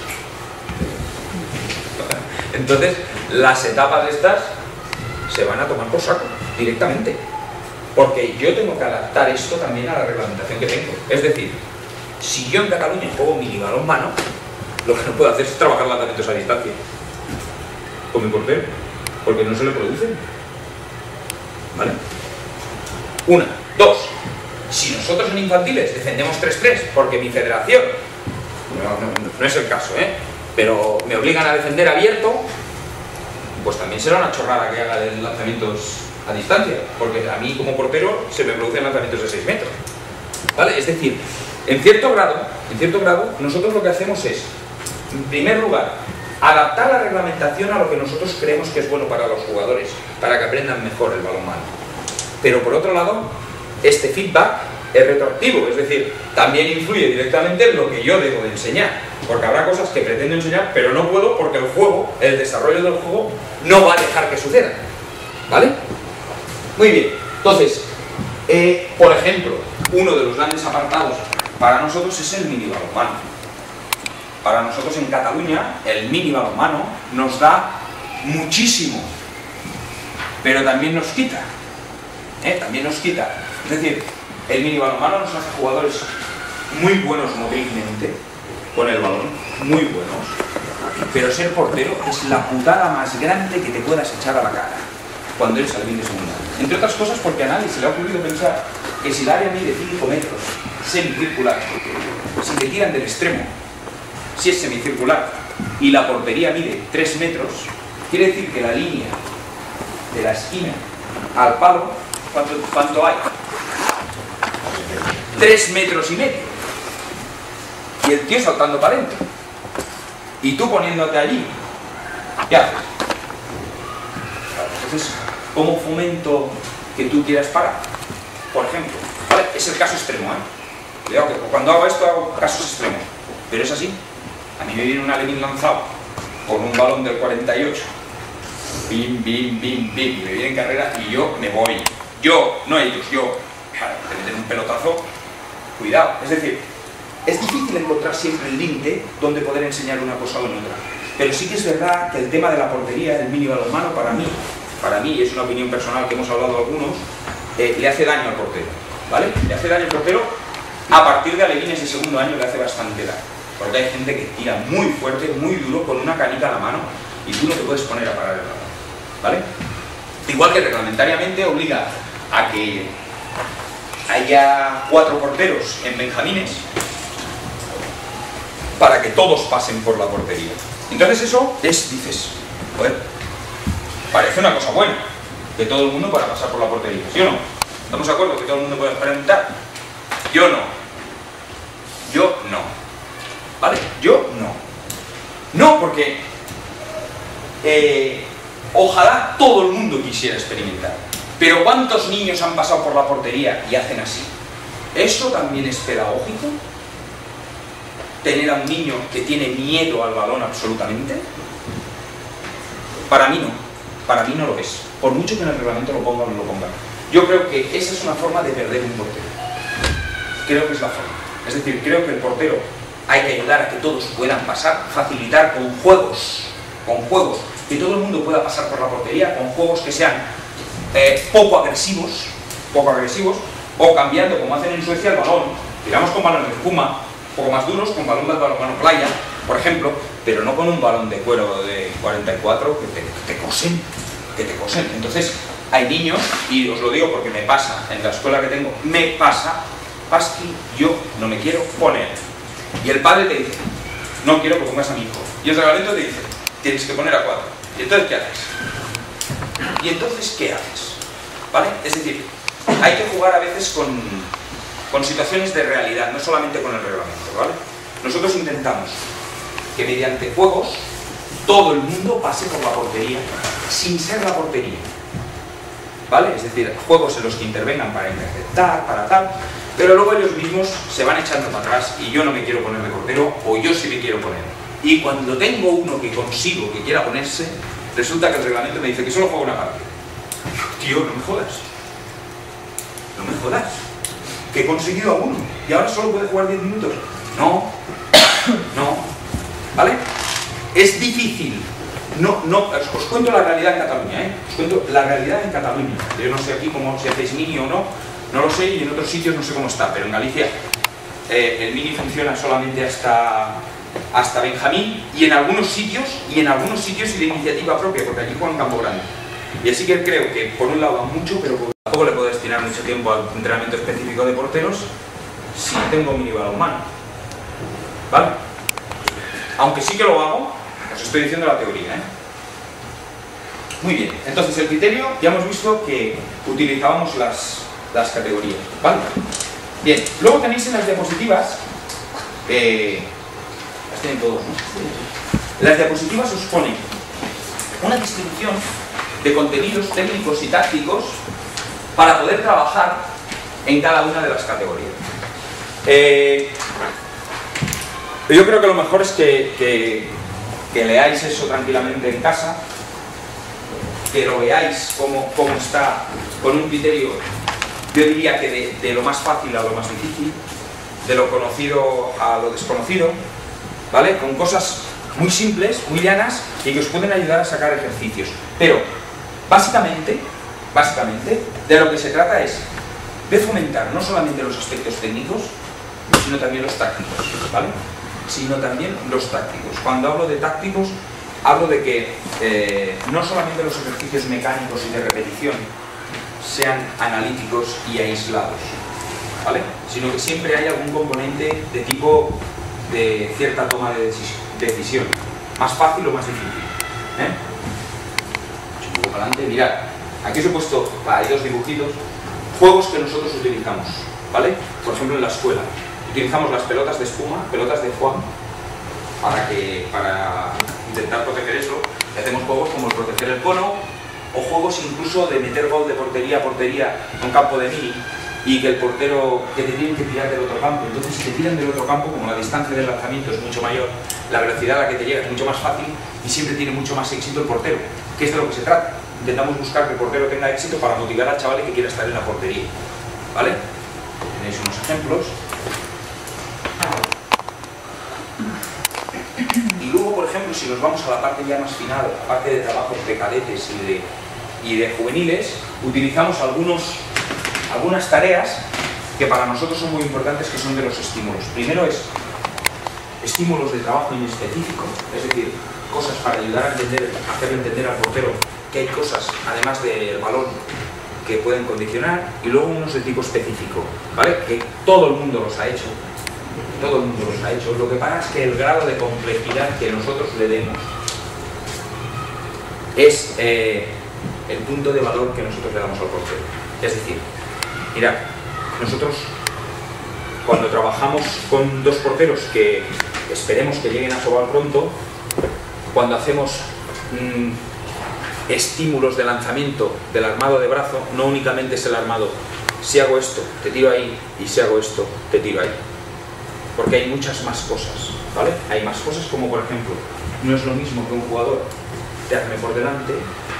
Entonces, las etapas estas se van a tomar por saco, directamente. Porque yo tengo que adaptar esto también a la reglamentación que tengo. Es decir, si yo en Cataluña juego mini balonmano, lo que no puedo hacer es trabajar lanzamientos a distancia con mi portero, porque no se le producen. ¿Vale? Una. Dos. Si nosotros en infantiles defendemos tres tres porque mi federación, no, no, no es el caso, ¿eh? Pero me obligan a defender abierto, pues también será una chorrada que haga de lanzamientos a distancia, porque a mí como portero se me producen lanzamientos de seis metros, ¿vale? Es decir, en cierto grado, en cierto grado, nosotros lo que hacemos es, en primer lugar, adaptar la reglamentación a lo que nosotros creemos que es bueno para los jugadores, para que aprendan mejor el balonmano. Pero por otro lado, este feedback es retroactivo, es decir, también influye directamente en lo que yo debo de enseñar, porque habrá cosas que pretendo enseñar, pero no puedo porque el juego, el desarrollo del juego, no va a dejar que suceda, ¿vale? Muy bien, entonces, eh, por ejemplo, uno de los grandes apartados para nosotros es el mini balonmano. Para nosotros en Cataluña, el mini balonmano nos da muchísimo, pero también nos quita, ¿eh? También nos quita. Es decir, el mini balonmano nos hace jugadores muy buenos motrizmente con el balón, muy buenos, pero ser portero es la putada más grande que te puedas echar a la cara cuando eres alguien de segunda. Entre otras cosas porque a nadie se le ha ocurrido pensar que si el área mide cinco metros, semicircular, si te tiran del extremo, si es semicircular, y la portería mide tres metros, quiere decir que la línea de la esquina al palo, ¿cuánto, cuánto hay? tres metros y medio. Y el tío saltando para adentro. Y tú poniéndote allí, ¿qué haces? Entonces, ¿cómo fomento que tú quieras parar? Por ejemplo, ¿vale? Es el caso extremo, ¿eh? Cuidado que cuando hago esto hago casos extremos. Pero es así. A mí me viene un alevín lanzado con un balón del cuarenta y ocho. Bim, bim, bim, bim. Y me viene en carrera y yo me voy. Yo, no ellos, yo. Claro, te meten un pelotazo. Cuidado. Es decir, es difícil encontrar siempre el límite donde poder enseñar una cosa o en otra. Pero sí que es verdad que el tema de la portería, del mini balonmano, para mí, para mí, es una opinión personal que hemos hablado algunos, eh, le hace daño al portero, ¿vale? Le hace daño al portero, a partir de alevines de segundo año le hace bastante daño. Porque hay gente que tira muy fuerte, muy duro, con una canica a la mano, y tú no te puedes poner a parar el balón, ¿vale? Igual que reglamentariamente obliga a que haya cuatro porteros en benjamines para que todos pasen por la portería. Entonces eso es, dices, joder, parece una cosa buena, que todo el mundo pueda pasar por la portería, ¿sí o no? ¿Estamos de acuerdo que todo el mundo puede experimentar? Yo no. Yo no. ¿Vale? Yo no. No, porque eh, ojalá todo el mundo quisiera experimentar. Pero ¿cuántos niños han pasado por la portería y hacen así? ¿Eso también es pedagógico? ¿Tener a un niño que tiene miedo al balón absolutamente? Para mí no. Para mí no lo es. Por mucho que en el reglamento lo ponga o no lo ponga. Yo creo que esa es una forma de perder un portero. Creo que es la forma. Es decir, creo que el portero hay que ayudar a que todos puedan pasar, facilitar con juegos, con juegos, que todo el mundo pueda pasar por la portería, con juegos que sean eh, poco agresivos, poco agresivos, o cambiando, como hacen en Suecia, el balón. Tiramos con balón de espuma, un poco más duros, con balón de balonmano playa, por ejemplo, pero no con un balón de cuero de cuarenta y cuatro que te, que te cosen, que te cosen. Entonces, hay niños, y os lo digo porque me pasa, en la escuela que tengo, me pasa, Pasqui, yo no me quiero poner. Y el padre te dice, no quiero que pongas a mi hijo. Y el reglamento te dice, tienes que poner a cuatro. ¿Y entonces qué haces? ¿Y entonces qué haces? ¿Vale? Es decir, hay que jugar a veces con, con situaciones de realidad, no solamente con el reglamento, ¿vale? Nosotros intentamos que mediante juegos todo el mundo pase por la portería, sin ser la portería. ¿Vale? Es decir, juegos en los que intervengan para interceptar, para tal, pero luego ellos mismos se van echando para atrás y yo no me quiero poner de portero o yo sí me quiero poner. Y cuando tengo uno que consigo que quiera ponerse, resulta que el reglamento me dice que solo juego una parte. Tío, no me jodas. No me jodas. Que he conseguido a uno y ahora solo puede jugar diez minutos. No, no. ¿Vale? Es difícil. No, no, os, os cuento la realidad en Cataluña, ¿eh? Os cuento la realidad en Cataluña. Yo no sé aquí cómo, si hacéis mini o no, no lo sé, y en otros sitios no sé cómo está, pero en Galicia eh, el mini funciona solamente hasta, hasta Benjamín, y en algunos sitios, y en algunos sitios y de iniciativa propia, porque aquí juegan campo grande. Y así que creo que por un lado va mucho, pero tampoco le puedo decir destinar mucho tiempo al entrenamiento específico de porteros si tengo mi nivel humano, ¿vale? Aunque sí que lo hago, os estoy diciendo la teoría, ¿eh? Muy bien, entonces el criterio, ya hemos visto que utilizábamos las, las categorías, ¿vale? Bien, luego tenéis en las diapositivas, eh, las tienen todos, ¿no? Las diapositivas os ponen una distribución de contenidos técnicos y tácticos para poder trabajar en cada una de las categorías. Eh, yo creo que lo mejor es que, que, que leáis eso tranquilamente en casa, que lo veáis cómo, cómo está, con un criterio, yo diría que de, de lo más fácil a lo más difícil, de lo conocido a lo desconocido, ¿vale? Con cosas muy simples, muy llanas y que os pueden ayudar a sacar ejercicios. Pero, básicamente, básicamente, de lo que se trata es de fomentar no solamente los aspectos técnicos, sino también los tácticos, ¿vale? Sino también los tácticos. Cuando hablo de tácticos, hablo de que eh, no solamente los ejercicios mecánicos y de repetición sean analíticos y aislados, ¿vale? Sino que siempre hay algún componente de tipo de cierta toma de decisión, más fácil o más difícil, ¿eh? Un poco para adelante, mirad, aquí os he puesto, hay dos dibujitos, juegos que nosotros utilizamos, ¿vale? Por ejemplo, en la escuela utilizamos las pelotas de espuma, pelotas de foam, para, que, para intentar proteger eso, y hacemos juegos como el proteger el cono, o juegos incluso de meter gol de portería a portería en campo de mini, y que el portero, que te tienen que tirar del otro campo. Entonces, si te tiran del otro campo, como la distancia del lanzamiento es mucho mayor, la velocidad a la que te llega es mucho más fácil y siempre tiene mucho más éxito el portero, que es de lo que se trata. Intentamos buscar que el portero tenga éxito para motivar al chaval que quiera estar en la portería, ¿vale? Tenéis unos ejemplos. Y luego, por ejemplo, si nos vamos a la parte ya más final, la parte de trabajos de cadetes y de, y de juveniles, utilizamos algunos algunas tareas que para nosotros son muy importantes, que son de los estímulos. Primero es estímulos de trabajo inespecífico, es decir, cosas para ayudar a entender, a hacerle entender al portero que hay cosas, además del balón, que pueden condicionar, y luego unos de tipo específico, ¿vale? Que todo el mundo los ha hecho, todo el mundo los ha hecho. Lo que pasa es que el grado de complejidad que nosotros le demos es eh, el punto de valor que nosotros le damos al portero. Es decir, mirad, nosotros cuando trabajamos con dos porteros que esperemos que lleguen a sobar pronto, cuando hacemos mmm, estímulos de lanzamiento del armado de brazo, no únicamente es el armado, si hago esto, te tiro ahí, y si hago esto, te tiro ahí. Porque hay muchas más cosas, ¿vale? Hay más cosas como, por ejemplo, no es lo mismo que un jugador te arme por delante,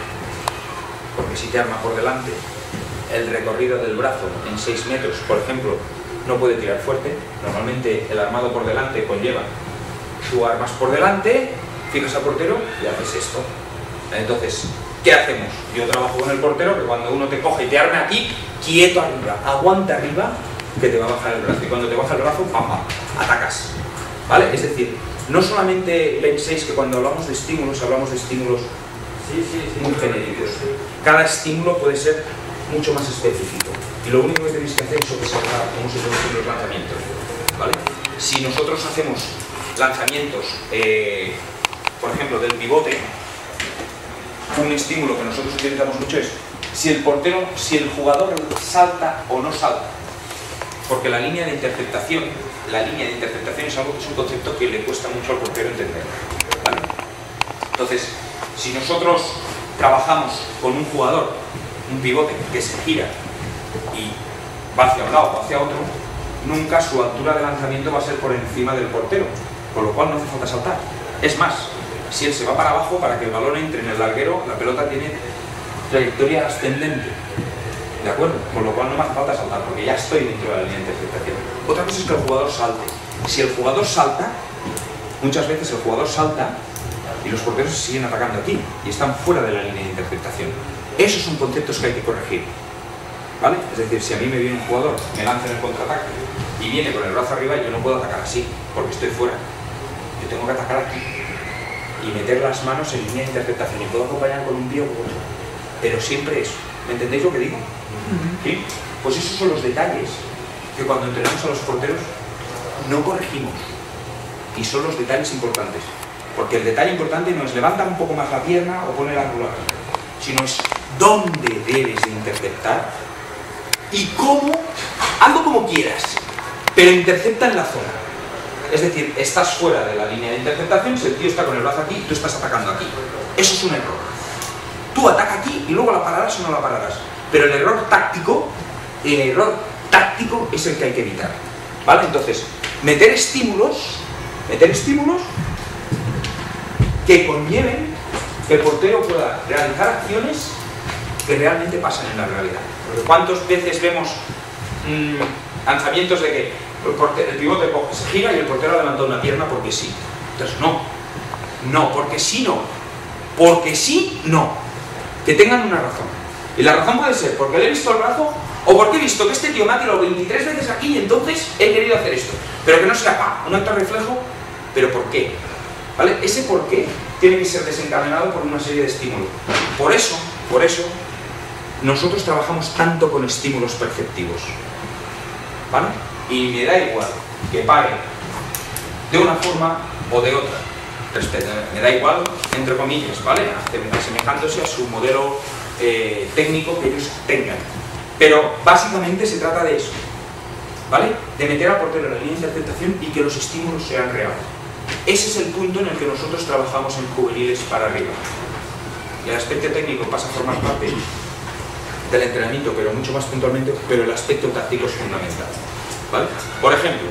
porque si te arma por delante, el recorrido del brazo en seis metros, por ejemplo, no puede tirar fuerte. Normalmente el armado por delante conlleva, tú armas por delante, fijas al portero y haces esto. Entonces, ¿qué hacemos? Yo trabajo con el portero que cuando uno te coge y te arma aquí, quieto arriba, aguanta arriba, que te va a bajar el brazo. Y cuando te baja el brazo, ¡pam, pam!, atacas, ¿vale? Es decir, no solamente penséis que cuando hablamos de estímulos, hablamos de estímulos sí, sí, sí, muy genéricos. Cada estímulo puede ser mucho más específico. Y lo único que tenéis que hacer es observar cómo se producen los lanzamientos, ¿vale? Si nosotros hacemos lanzamientos, eh, por ejemplo, del pivote, un estímulo que nosotros utilizamos mucho es si el portero, si el jugador salta o no salta. Porque la línea de interceptación, la línea de interceptación es algo que es un concepto que le cuesta mucho al portero entender, ¿vale? Entonces, si nosotros trabajamos con un jugador, un pivote que se gira y va hacia un lado o hacia otro, nunca su altura de lanzamiento va a ser por encima del portero, con lo cual no hace falta saltar. Es más, si él se va para abajo, para que el balón entre en el larguero, la pelota tiene trayectoria ascendente, ¿de acuerdo? Con lo cual no me hace falta saltar, porque ya estoy dentro de la línea de interceptación. Otra cosa es que el jugador salte. Si el jugador salta, muchas veces el jugador salta y los porteros se siguen atacando aquí y están fuera de la línea de interceptación. Esos son conceptos que hay que corregir, ¿vale? Es decir, si a mí me viene un jugador, me lanza en el contraataque y viene con el brazo arriba, yo no puedo atacar así, porque estoy fuera. Yo tengo que atacar aquí y meter las manos en línea de interceptación, y puedo acompañar con un pie o con otro, pero siempre eso. ¿Me entendéis lo que digo? ¿Sí? Pues esos son los detalles que cuando entrenamos a los porteros no corregimos. Y son los detalles importantes. Porque el detalle importante no es levantar un poco más la pierna o poner el ángulo aquí, sino es dónde debes de interceptar y cómo, hazlo como quieras, pero intercepta en la zona. Es decir, estás fuera de la línea de interceptación, si el tío está con el brazo aquí, tú estás atacando aquí. Eso es un error. Tú ataca aquí y luego la pararás o no la pararás. Pero el error táctico, el error táctico es el que hay que evitar. ¿Vale? Entonces, meter estímulos, meter estímulos que conlleven que el portero pueda realizar acciones que realmente pasan en la realidad. Porque ¿cuántas veces vemos mmm, lanzamientos de que el, portero, el pivote coge, se gira y el portero ha levantado una pierna porque sí? Entonces, no. No, porque sí no. Porque sí no. Que tengan una razón. Y la razón puede ser porque le he visto el brazo o porque he visto que este tío me ha tirado veintitrés veces aquí y entonces he querido hacer esto. Pero que no sea ¡pah! Un acto reflejo. ¿Pero por qué? ¿Vale? Ese por qué tiene que ser desencadenado por una serie de estímulos. Por eso, por eso, nosotros trabajamos tanto con estímulos perceptivos. ¿Vale? Y me da igual que pare de una forma o de otra. Respeto, me da igual, entre comillas, ¿vale? Asemejándose a su modelo eh, técnico que ellos tengan. Pero básicamente se trata de eso, ¿vale? De meter al portero en la línea de interceptación y que los estímulos sean reales. Ese es el punto en el que nosotros trabajamos en juveniles para arriba. Y el aspecto técnico pasa a formar parte del entrenamiento, pero mucho más puntualmente, pero el aspecto táctico es fundamental, ¿vale? Por ejemplo,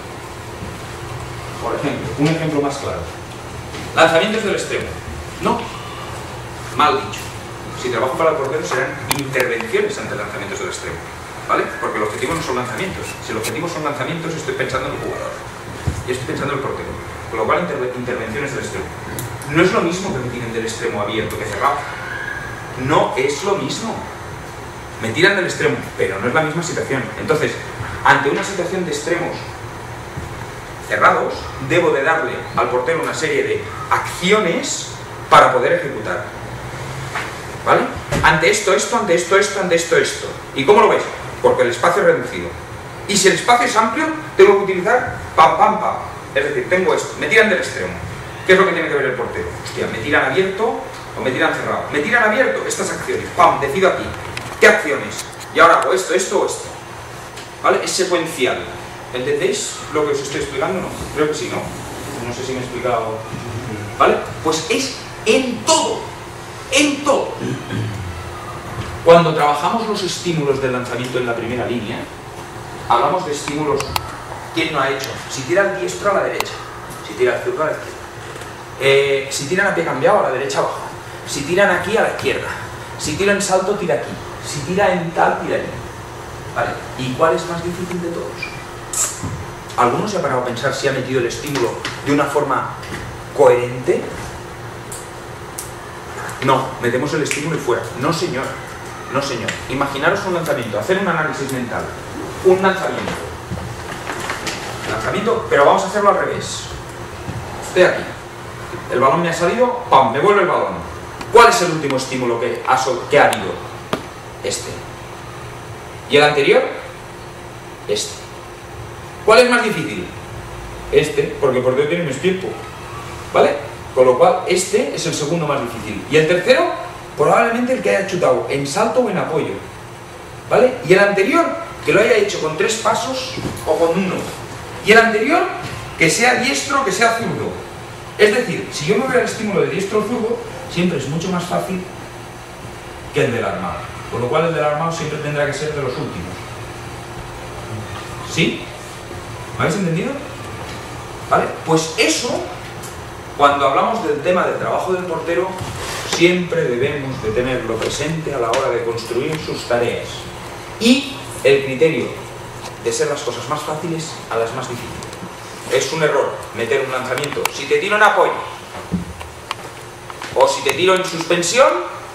por ejemplo, un ejemplo más claro. Lanzamientos del extremo. No, mal dicho. Si trabajo para el portero serán intervenciones ante lanzamientos del extremo, ¿vale? Porque el objetivo no son lanzamientos. Si el objetivo son lanzamientos, estoy pensando en el jugador y estoy pensando en el portero. Con lo cual, inter intervenciones del extremo. No es lo mismo que me tiren del extremo abierto que cerrado. No es lo mismo. Me tiran del extremo, pero no es la misma situación. Entonces, ante una situación de extremos cerrados, debo de darle al portero una serie de acciones para poder ejecutar. ¿Vale? Ante esto, esto, ante esto, esto, ante esto, esto. ¿Y cómo lo veis? Porque el espacio es reducido. Y si el espacio es amplio, tengo que utilizar pam, pam, pam. Es decir, tengo esto, me tiran del extremo. ¿Qué es lo que tiene que ver el portero? Hostia, ¿me tiran abierto o me tiran cerrado? ¿Me tiran abierto? Estas acciones. Pam, decido aquí. ¿Qué acciones? Y ahora hago esto, esto o esto. ¿Vale? Es secuencial. ¿Entendéis lo que os estoy explicando? No, creo que sí, ¿no? No sé si me he explicado. ¿Vale? Pues es en todo. En todo. Cuando trabajamos los estímulos del lanzamiento en la primera línea, hablamos de estímulos. ¿Quién no ha hecho? Si tira el diestro a la derecha, si tira el zurdo a la izquierda, eh, si tiran a pie cambiado a la derecha abajo, si tiran aquí a la izquierda, si tira en salto tira aquí, si tira en tal tira allí. ¿Vale? ¿Y cuál es más difícil de todos? ¿Alguno se ha parado a pensar si ha metido el estímulo de una forma coherente? No, metemos el estímulo y fuera. No, señor. No, señor. Imaginaros un lanzamiento, hacer un análisis mental. Un lanzamiento. Lanzamiento, pero vamos a hacerlo al revés. Estoy aquí. El balón me ha salido, ¡pam! Me vuelve el balón. ¿Cuál es el último estímulo que ha, que ha habido? Este. ¿Y el anterior? Este. ¿Cuál es más difícil? Este, porque por Dios tiene más tiempo. ¿Vale? Con lo cual, este es el segundo más difícil. Y el tercero, probablemente el que haya chutado en salto o en apoyo. ¿Vale? Y el anterior, que lo haya hecho con tres pasos o con uno. Y el anterior, que sea diestro o que sea zurdo. Es decir, si yo me voy al estímulo de diestro o zurdo, siempre es mucho más fácil que el del armado. Con lo cual el del armado siempre tendrá que ser de los últimos. ¿Sí? ¿Me habéis entendido? ¿Vale? Pues eso, cuando hablamos del tema del trabajo del portero, siempre debemos de tenerlo presente a la hora de construir sus tareas. Y el criterio de ser las cosas más fáciles a las más difíciles. Es un error meter un lanzamiento. Si te tiro en apoyo o si te tiro en suspensión,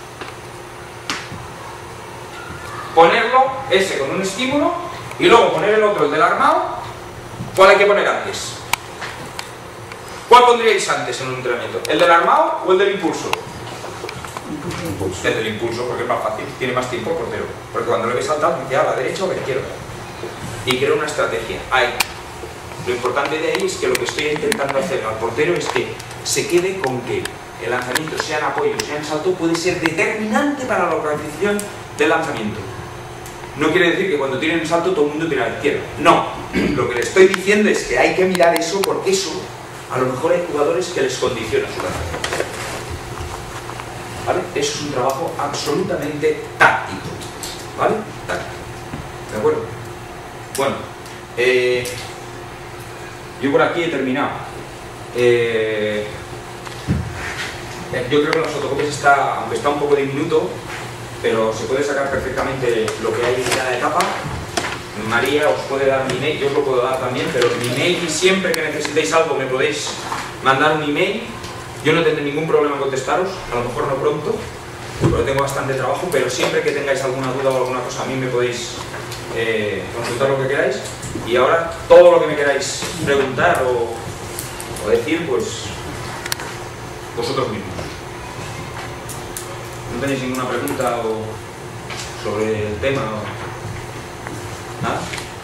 ponerlo ese con un estímulo y luego poner el otro, el del armado. ¿Cuál hay que poner antes? ¿Cuál pondríais antes en un entrenamiento? ¿El del armado o el del impulso? Desde el impulso, porque es más fácil, tiene más tiempo el portero. Porque cuando le ves saltar, dice a la derecha o a la izquierda. Y crea una estrategia. Ahí. Lo importante de ahí es que lo que estoy intentando hacer al portero es que se quede con que el lanzamiento, sea en apoyo, sea en salto, puede ser determinante para la organización del lanzamiento. No quiere decir que cuando tiren el salto todo el mundo tira a la izquierda. No. Lo que le estoy diciendo es que hay que mirar eso, porque eso, a lo mejor hay jugadores que les condiciona su lanzamiento. ¿Vale? Eso es un trabajo absolutamente táctico. ¿Vale? Táctico. ¿De acuerdo? Bueno, eh, yo por aquí he terminado. Eh, yo creo que las fotocopias está, aunque está un poco diminuto, pero se puede sacar perfectamente lo que hay en cada etapa. María os puede dar mi email, yo os lo puedo dar también, pero mi email, y siempre que necesitéis algo me podéis mandar un email. Yo no tendré ningún problema en contestaros, a lo mejor no pronto, porque tengo bastante trabajo, pero siempre que tengáis alguna duda o alguna cosa a mí me podéis eh, consultar lo que queráis. Y ahora todo lo que me queráis preguntar o, o decir, pues vosotros mismos. ¿No tenéis ninguna pregunta o sobre el tema? O... ¿Nada?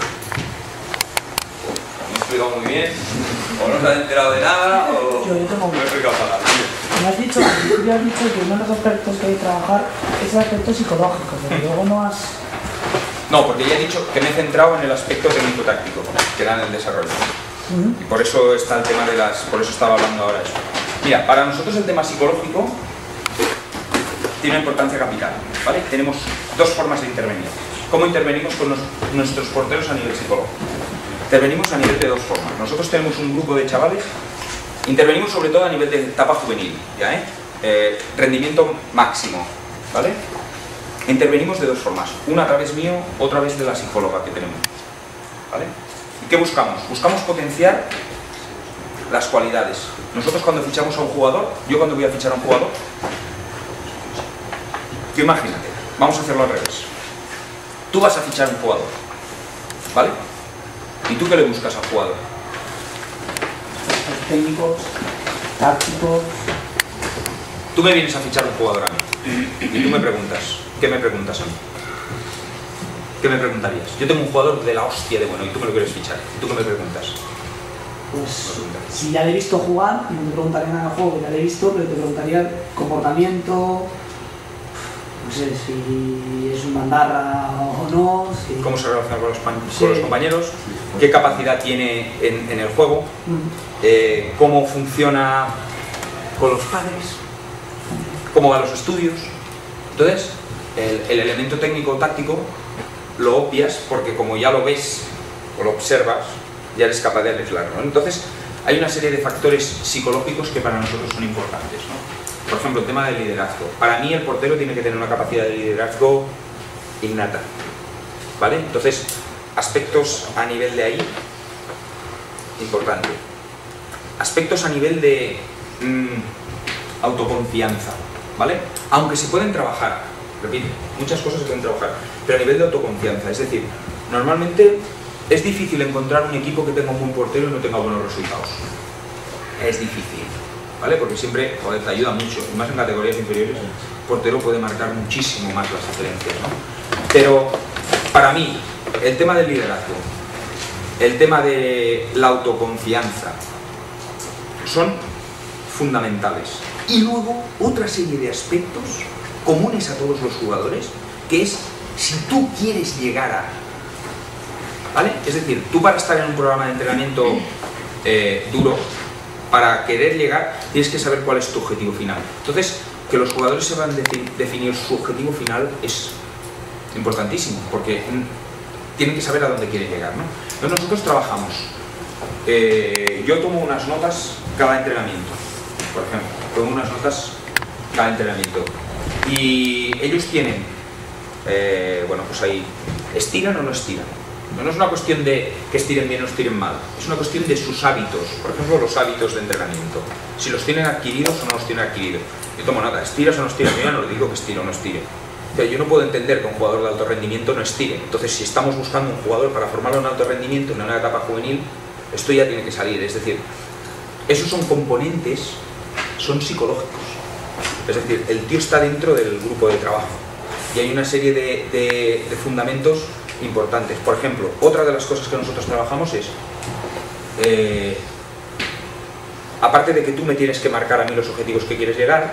¿Me he explicado muy bien? ¿O no os has enterado de nada? ¿O yo, yo tengo... me he explicado fatal? Me has dicho, tú has dicho que uno de los aspectos que hay que trabajar es el aspecto psicológico, pero luego no has... No, porque ya he dicho que me he centrado en el aspecto técnico-táctico, que da en el desarrollo. Uh-huh. Y por eso está el tema de las... por eso estaba hablando ahora eso. Mira, para nosotros el tema psicológico tiene una importancia capital, ¿vale? Tenemos dos formas de intervenir. ¿Cómo intervenimos con los, nuestros porteros a nivel psicológico? Intervenimos a nivel de dos formas. Nosotros tenemos un grupo de chavales, intervenimos sobre todo a nivel de etapa juvenil, ¿ya, eh? Eh, rendimiento máximo, ¿vale? Intervenimos de dos formas, una a través mío, otra a través de la psicóloga que tenemos, ¿vale? ¿Y qué buscamos? Buscamos potenciar las cualidades. Nosotros cuando fichamos a un jugador, yo cuando voy a fichar a un jugador, tú imagínate, vamos a hacerlo al revés. Tú vas a fichar a un jugador, ¿vale? ¿Y tú qué le buscas al jugador? Técnicos, tácticos... Tú me vienes a fichar a un jugador a mí y tú me preguntas, ¿qué me preguntas a mí? ¿Qué me preguntarías? Yo tengo un jugador de la hostia de bueno y tú me lo quieres fichar. ¿Y tú qué me preguntas? Pues si ya le he visto jugar, no te preguntaría nada del juego, ya le he visto, pero te preguntaría el comportamiento, no sé si es un bandarra o no, si... ¿Cómo se relaciona con los, sí. con los compañeros? ¿Qué capacidad tiene en, en el juego? Mm. Eh, ¿Cómo funciona con los padres? ¿Cómo van los estudios? Entonces, el, el elemento técnico-táctico lo obvias porque como ya lo ves o lo observas, ya eres capaz de aislarlo, ¿no? Entonces, hay una serie de factores psicológicos que para nosotros son importantes, ¿no? Por ejemplo, el tema del liderazgo. Para mí el portero tiene que tener una capacidad de liderazgo innata, ¿vale? Entonces, aspectos a nivel de ahí, importante. Aspectos a nivel de mmm, autoconfianza, ¿vale? Aunque se pueden trabajar, repito, muchas cosas se pueden trabajar, pero a nivel de autoconfianza, es decir, normalmente es difícil encontrar un equipo que tenga un buen portero y no tenga buenos resultados. Es difícil, ¿vale? Porque siempre, joder, te ayuda mucho, y más en categorías inferiores, el portero puede marcar muchísimo más las diferencias, ¿no? Pero, para mí, el tema del liderazgo, el tema de la autoconfianza, son fundamentales. Y luego, otra serie de aspectos comunes a todos los jugadores, que es si tú quieres llegar a... ¿Vale? Es decir, tú para estar en un programa de entrenamiento eh, duro, para querer llegar, tienes que saber cuál es tu objetivo final. Entonces, que los jugadores sepan definir su objetivo final es importantísimo, porque tienen que saber a dónde quieren llegar, ¿no? Entonces nosotros trabajamos. Eh, yo tomo unas notas cada entrenamiento, por ejemplo, tomo unas notas cada entrenamiento. Y ellos tienen, eh, bueno, pues ahí, ¿estiran o no estiran? No es una cuestión de que estiren bien o estiren mal, es una cuestión de sus hábitos, por ejemplo los hábitos de entrenamiento, si los tienen adquiridos o no los tienen adquiridos. Yo tomo nota, ¿estiras o no estiras? Yo ya no le digo que estire o no estire. O sea, yo no puedo entender que un jugador de alto rendimiento no estire. Entonces, si estamos buscando un jugador para formarlo en alto rendimiento en una etapa juvenil, esto ya tiene que salir. Es decir, esos son componentes, son psicológicos. Es decir, el tío está dentro del grupo de trabajo y hay una serie de, de, de fundamentos importantes. Por ejemplo, otra de las cosas que nosotros trabajamos es, eh, aparte de que tú me tienes que marcar a mí los objetivos que quieres llegar,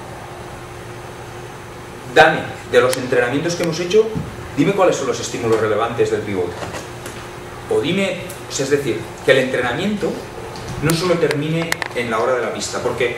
dame de los entrenamientos que hemos hecho, dime cuáles son los estímulos relevantes del pivote. O dime, o sea, es decir, que el entrenamiento no solo termine en la hora de la pista, porque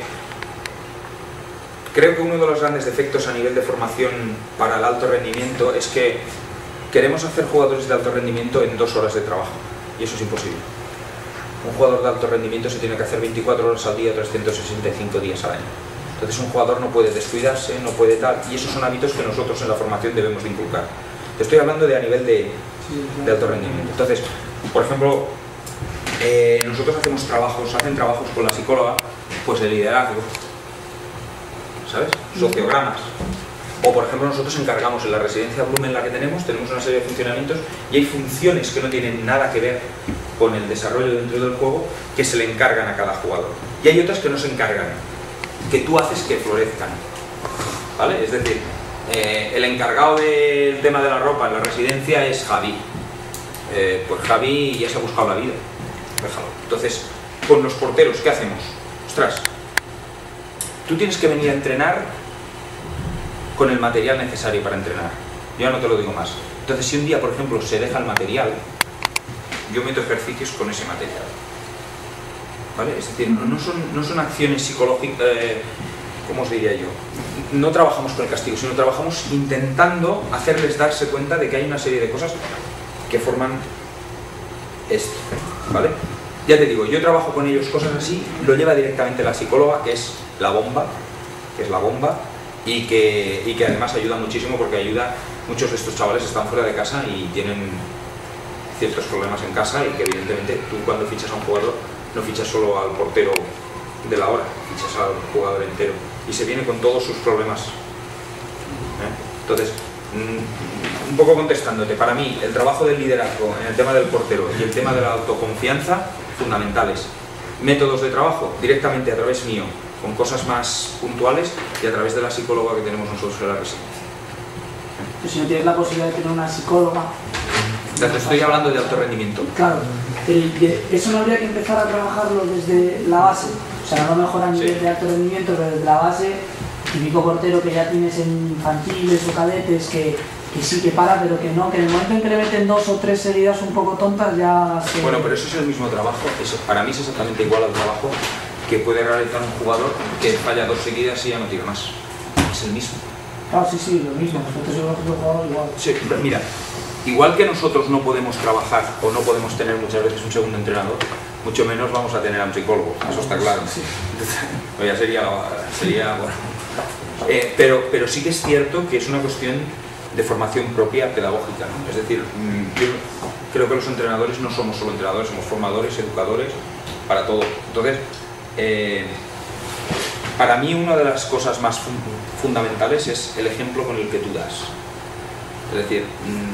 creo que uno de los grandes defectos a nivel de formación para el alto rendimiento es que queremos hacer jugadores de alto rendimiento en dos horas de trabajo, y eso es imposible. Un jugador de alto rendimiento se tiene que hacer veinticuatro horas al día, trescientos sesenta y cinco días al año. Entonces un jugador no puede descuidarse, no puede tal, y esos son hábitos que nosotros en la formación debemos de inculcar. Te estoy hablando de a nivel de, de alto rendimiento. Entonces, por ejemplo, eh, nosotros hacemos trabajos, hacen trabajos con la psicóloga, pues de liderazgo, ¿sabes? Sociogramas. O por ejemplo nosotros encargamos en la residencia Blumen en la que tenemos, tenemos una serie de funcionamientos y hay funciones que no tienen nada que ver con el desarrollo dentro del juego que se le encargan a cada jugador. Y hay otras que no se encargan, que tú haces que florezcan, ¿vale? Es decir, eh, el encargado del tema de la ropa en la residencia es Javi. Eh, pues Javi ya se ha buscado la vida, déjalo. Entonces, con los porteros, ¿qué hacemos? Ostras, tú tienes que venir a entrenar con el material necesario para entrenar. Yo no te lo digo más. Entonces, si un día, por ejemplo, se deja el material, yo meto ejercicios con ese material, ¿vale? Es decir, no son, no son acciones psicológicas, eh, ¿cómo os diría yo? No trabajamos con el castigo, sino trabajamos intentando hacerles darse cuenta de que hay una serie de cosas que forman esto, ¿vale? Ya te digo, yo trabajo con ellos cosas así, lo lleva directamente la psicóloga, que es la bomba, que es la bomba, y que, y que además ayuda muchísimo porque ayuda, muchos de estos chavales están fuera de casa y tienen ciertos problemas en casa y que evidentemente tú cuando fichas a un jugador no fichas solo al portero de la hora, fichas al jugador entero y se viene con todos sus problemas. ¿Eh? Entonces, mmm, un poco contestándote, para mí el trabajo del liderazgo en el tema del portero y el tema de la autoconfianza, fundamentales. Métodos de trabajo, directamente a través mío, con cosas más puntuales y a través de la psicóloga que tenemos nosotros en la residencia. Pues si no tienes la posibilidad de tener una psicóloga... Ya te estoy hablando de alto rendimiento. Claro, el, de, eso no habría que empezar a trabajarlo desde la base. O sea, no a lo mejor a nivel sí. de alto rendimiento, pero desde la base, típico portero que ya tienes en infantiles o cadetes, que, que sí que para, pero que no, que en el momento en que le meten dos o tres heridas un poco tontas ya se... Bueno, pero eso es el mismo trabajo, eso para mí es exactamente igual al trabajo que puede realizar un jugador que falla dos seguidas y ya no tira más. Es el mismo. Claro, sí, sí, lo mismo. Nosotros somos un jugador igual. Sí, mira, igual que nosotros no podemos trabajar o no podemos tener muchas veces un segundo entrenador, mucho menos vamos a tener a un psicólogo, eso está claro. Sí. O ya sería, sería bueno. Eh, pero, pero sí que es cierto que es una cuestión de formación propia pedagógica, ¿no? Es decir, yo creo que los entrenadores no somos solo entrenadores, somos formadores, educadores, para todo. Entonces, Eh, para mí una de las cosas más fun fundamentales es el ejemplo con el que tú das. Es decir,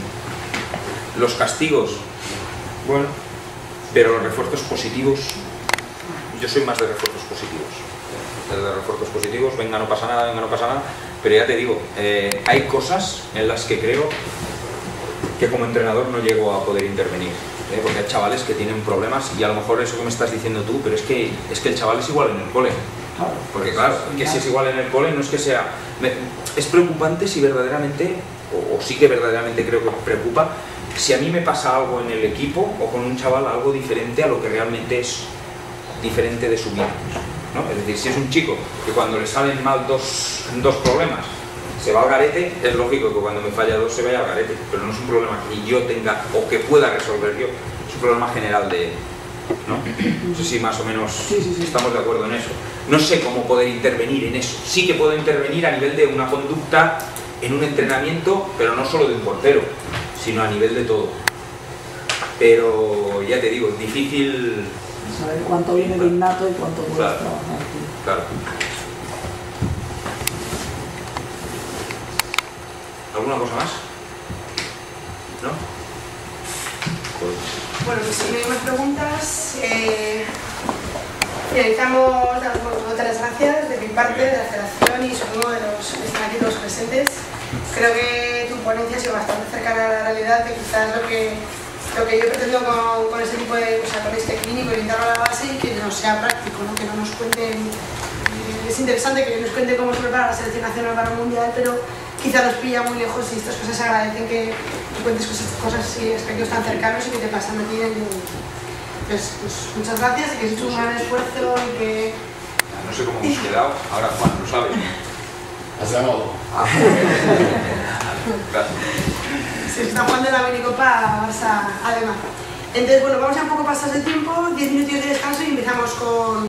mmm, los castigos, bueno, pero los refuerzos positivos, yo soy más de refuerzos positivos. De refuerzos positivos, venga, no pasa nada, venga, no pasa nada, pero ya te digo, eh, hay cosas en las que creo que como entrenador no llego a poder intervenir. ¿Eh? Porque hay chavales que tienen problemas y a lo mejor eso que me estás diciendo tú, pero es que, es que el chaval es igual en el cole. Porque claro, que si es igual en el cole no es que sea... Me, es preocupante si verdaderamente, o, o sí que verdaderamente creo que preocupa, si a mí me pasa algo en el equipo o con un chaval algo diferente a lo que realmente es diferente de su vida, ¿no? Es decir, si es un chico que cuando le salen mal dos, dos problemas se va al garete, es lógico que cuando me falla dos se vaya al garete, pero no es un problema que yo tenga o que pueda resolver yo, es un problema general de... ¿no? No sé si más o menos sí, sí, sí. estamos de acuerdo en eso. No sé cómo poder intervenir en eso. Sí que puedo intervenir a nivel de una conducta en un entrenamiento, pero no solo de un portero, sino a nivel de todo. Pero ya te digo, es difícil... Saber cuánto viene de innato y cuánto puedes claro, trabajar. Claro. ¿Alguna cosa más? ¿No? Pues... Bueno, pues si no hay más preguntas, eh, finalizamos dando otras gracias de mi parte, de la Federación Toni y supongo de los que están aquí todos presentes. Creo que tu ponencia ha sido bastante cercana a la realidad, que quizás lo que, lo que yo pretendo con, con este tipo de, o sea, con este clínico, orientarlo a la base y que no sea práctico, ¿no? Que no nos cuenten. Es interesante que nos cuente cómo se prepara la selección nacional para el mundial, pero quizá nos pilla muy lejos y estas cosas se agradecen que tú cuentes cosas, cosas y aspectos tan cercanos y que te pasan a ti en el día a día. Pues, pues muchas gracias y que has hecho un gran esfuerzo y que... No sé cómo hemos quedado, ahora Juan, lo sabes. Has ganado. Ah. Gracias. Se está jugando la minicopa Barça Alemán. Entonces, bueno, vamos a un poco pasados de tiempo, diez minutos de descanso y empezamos con...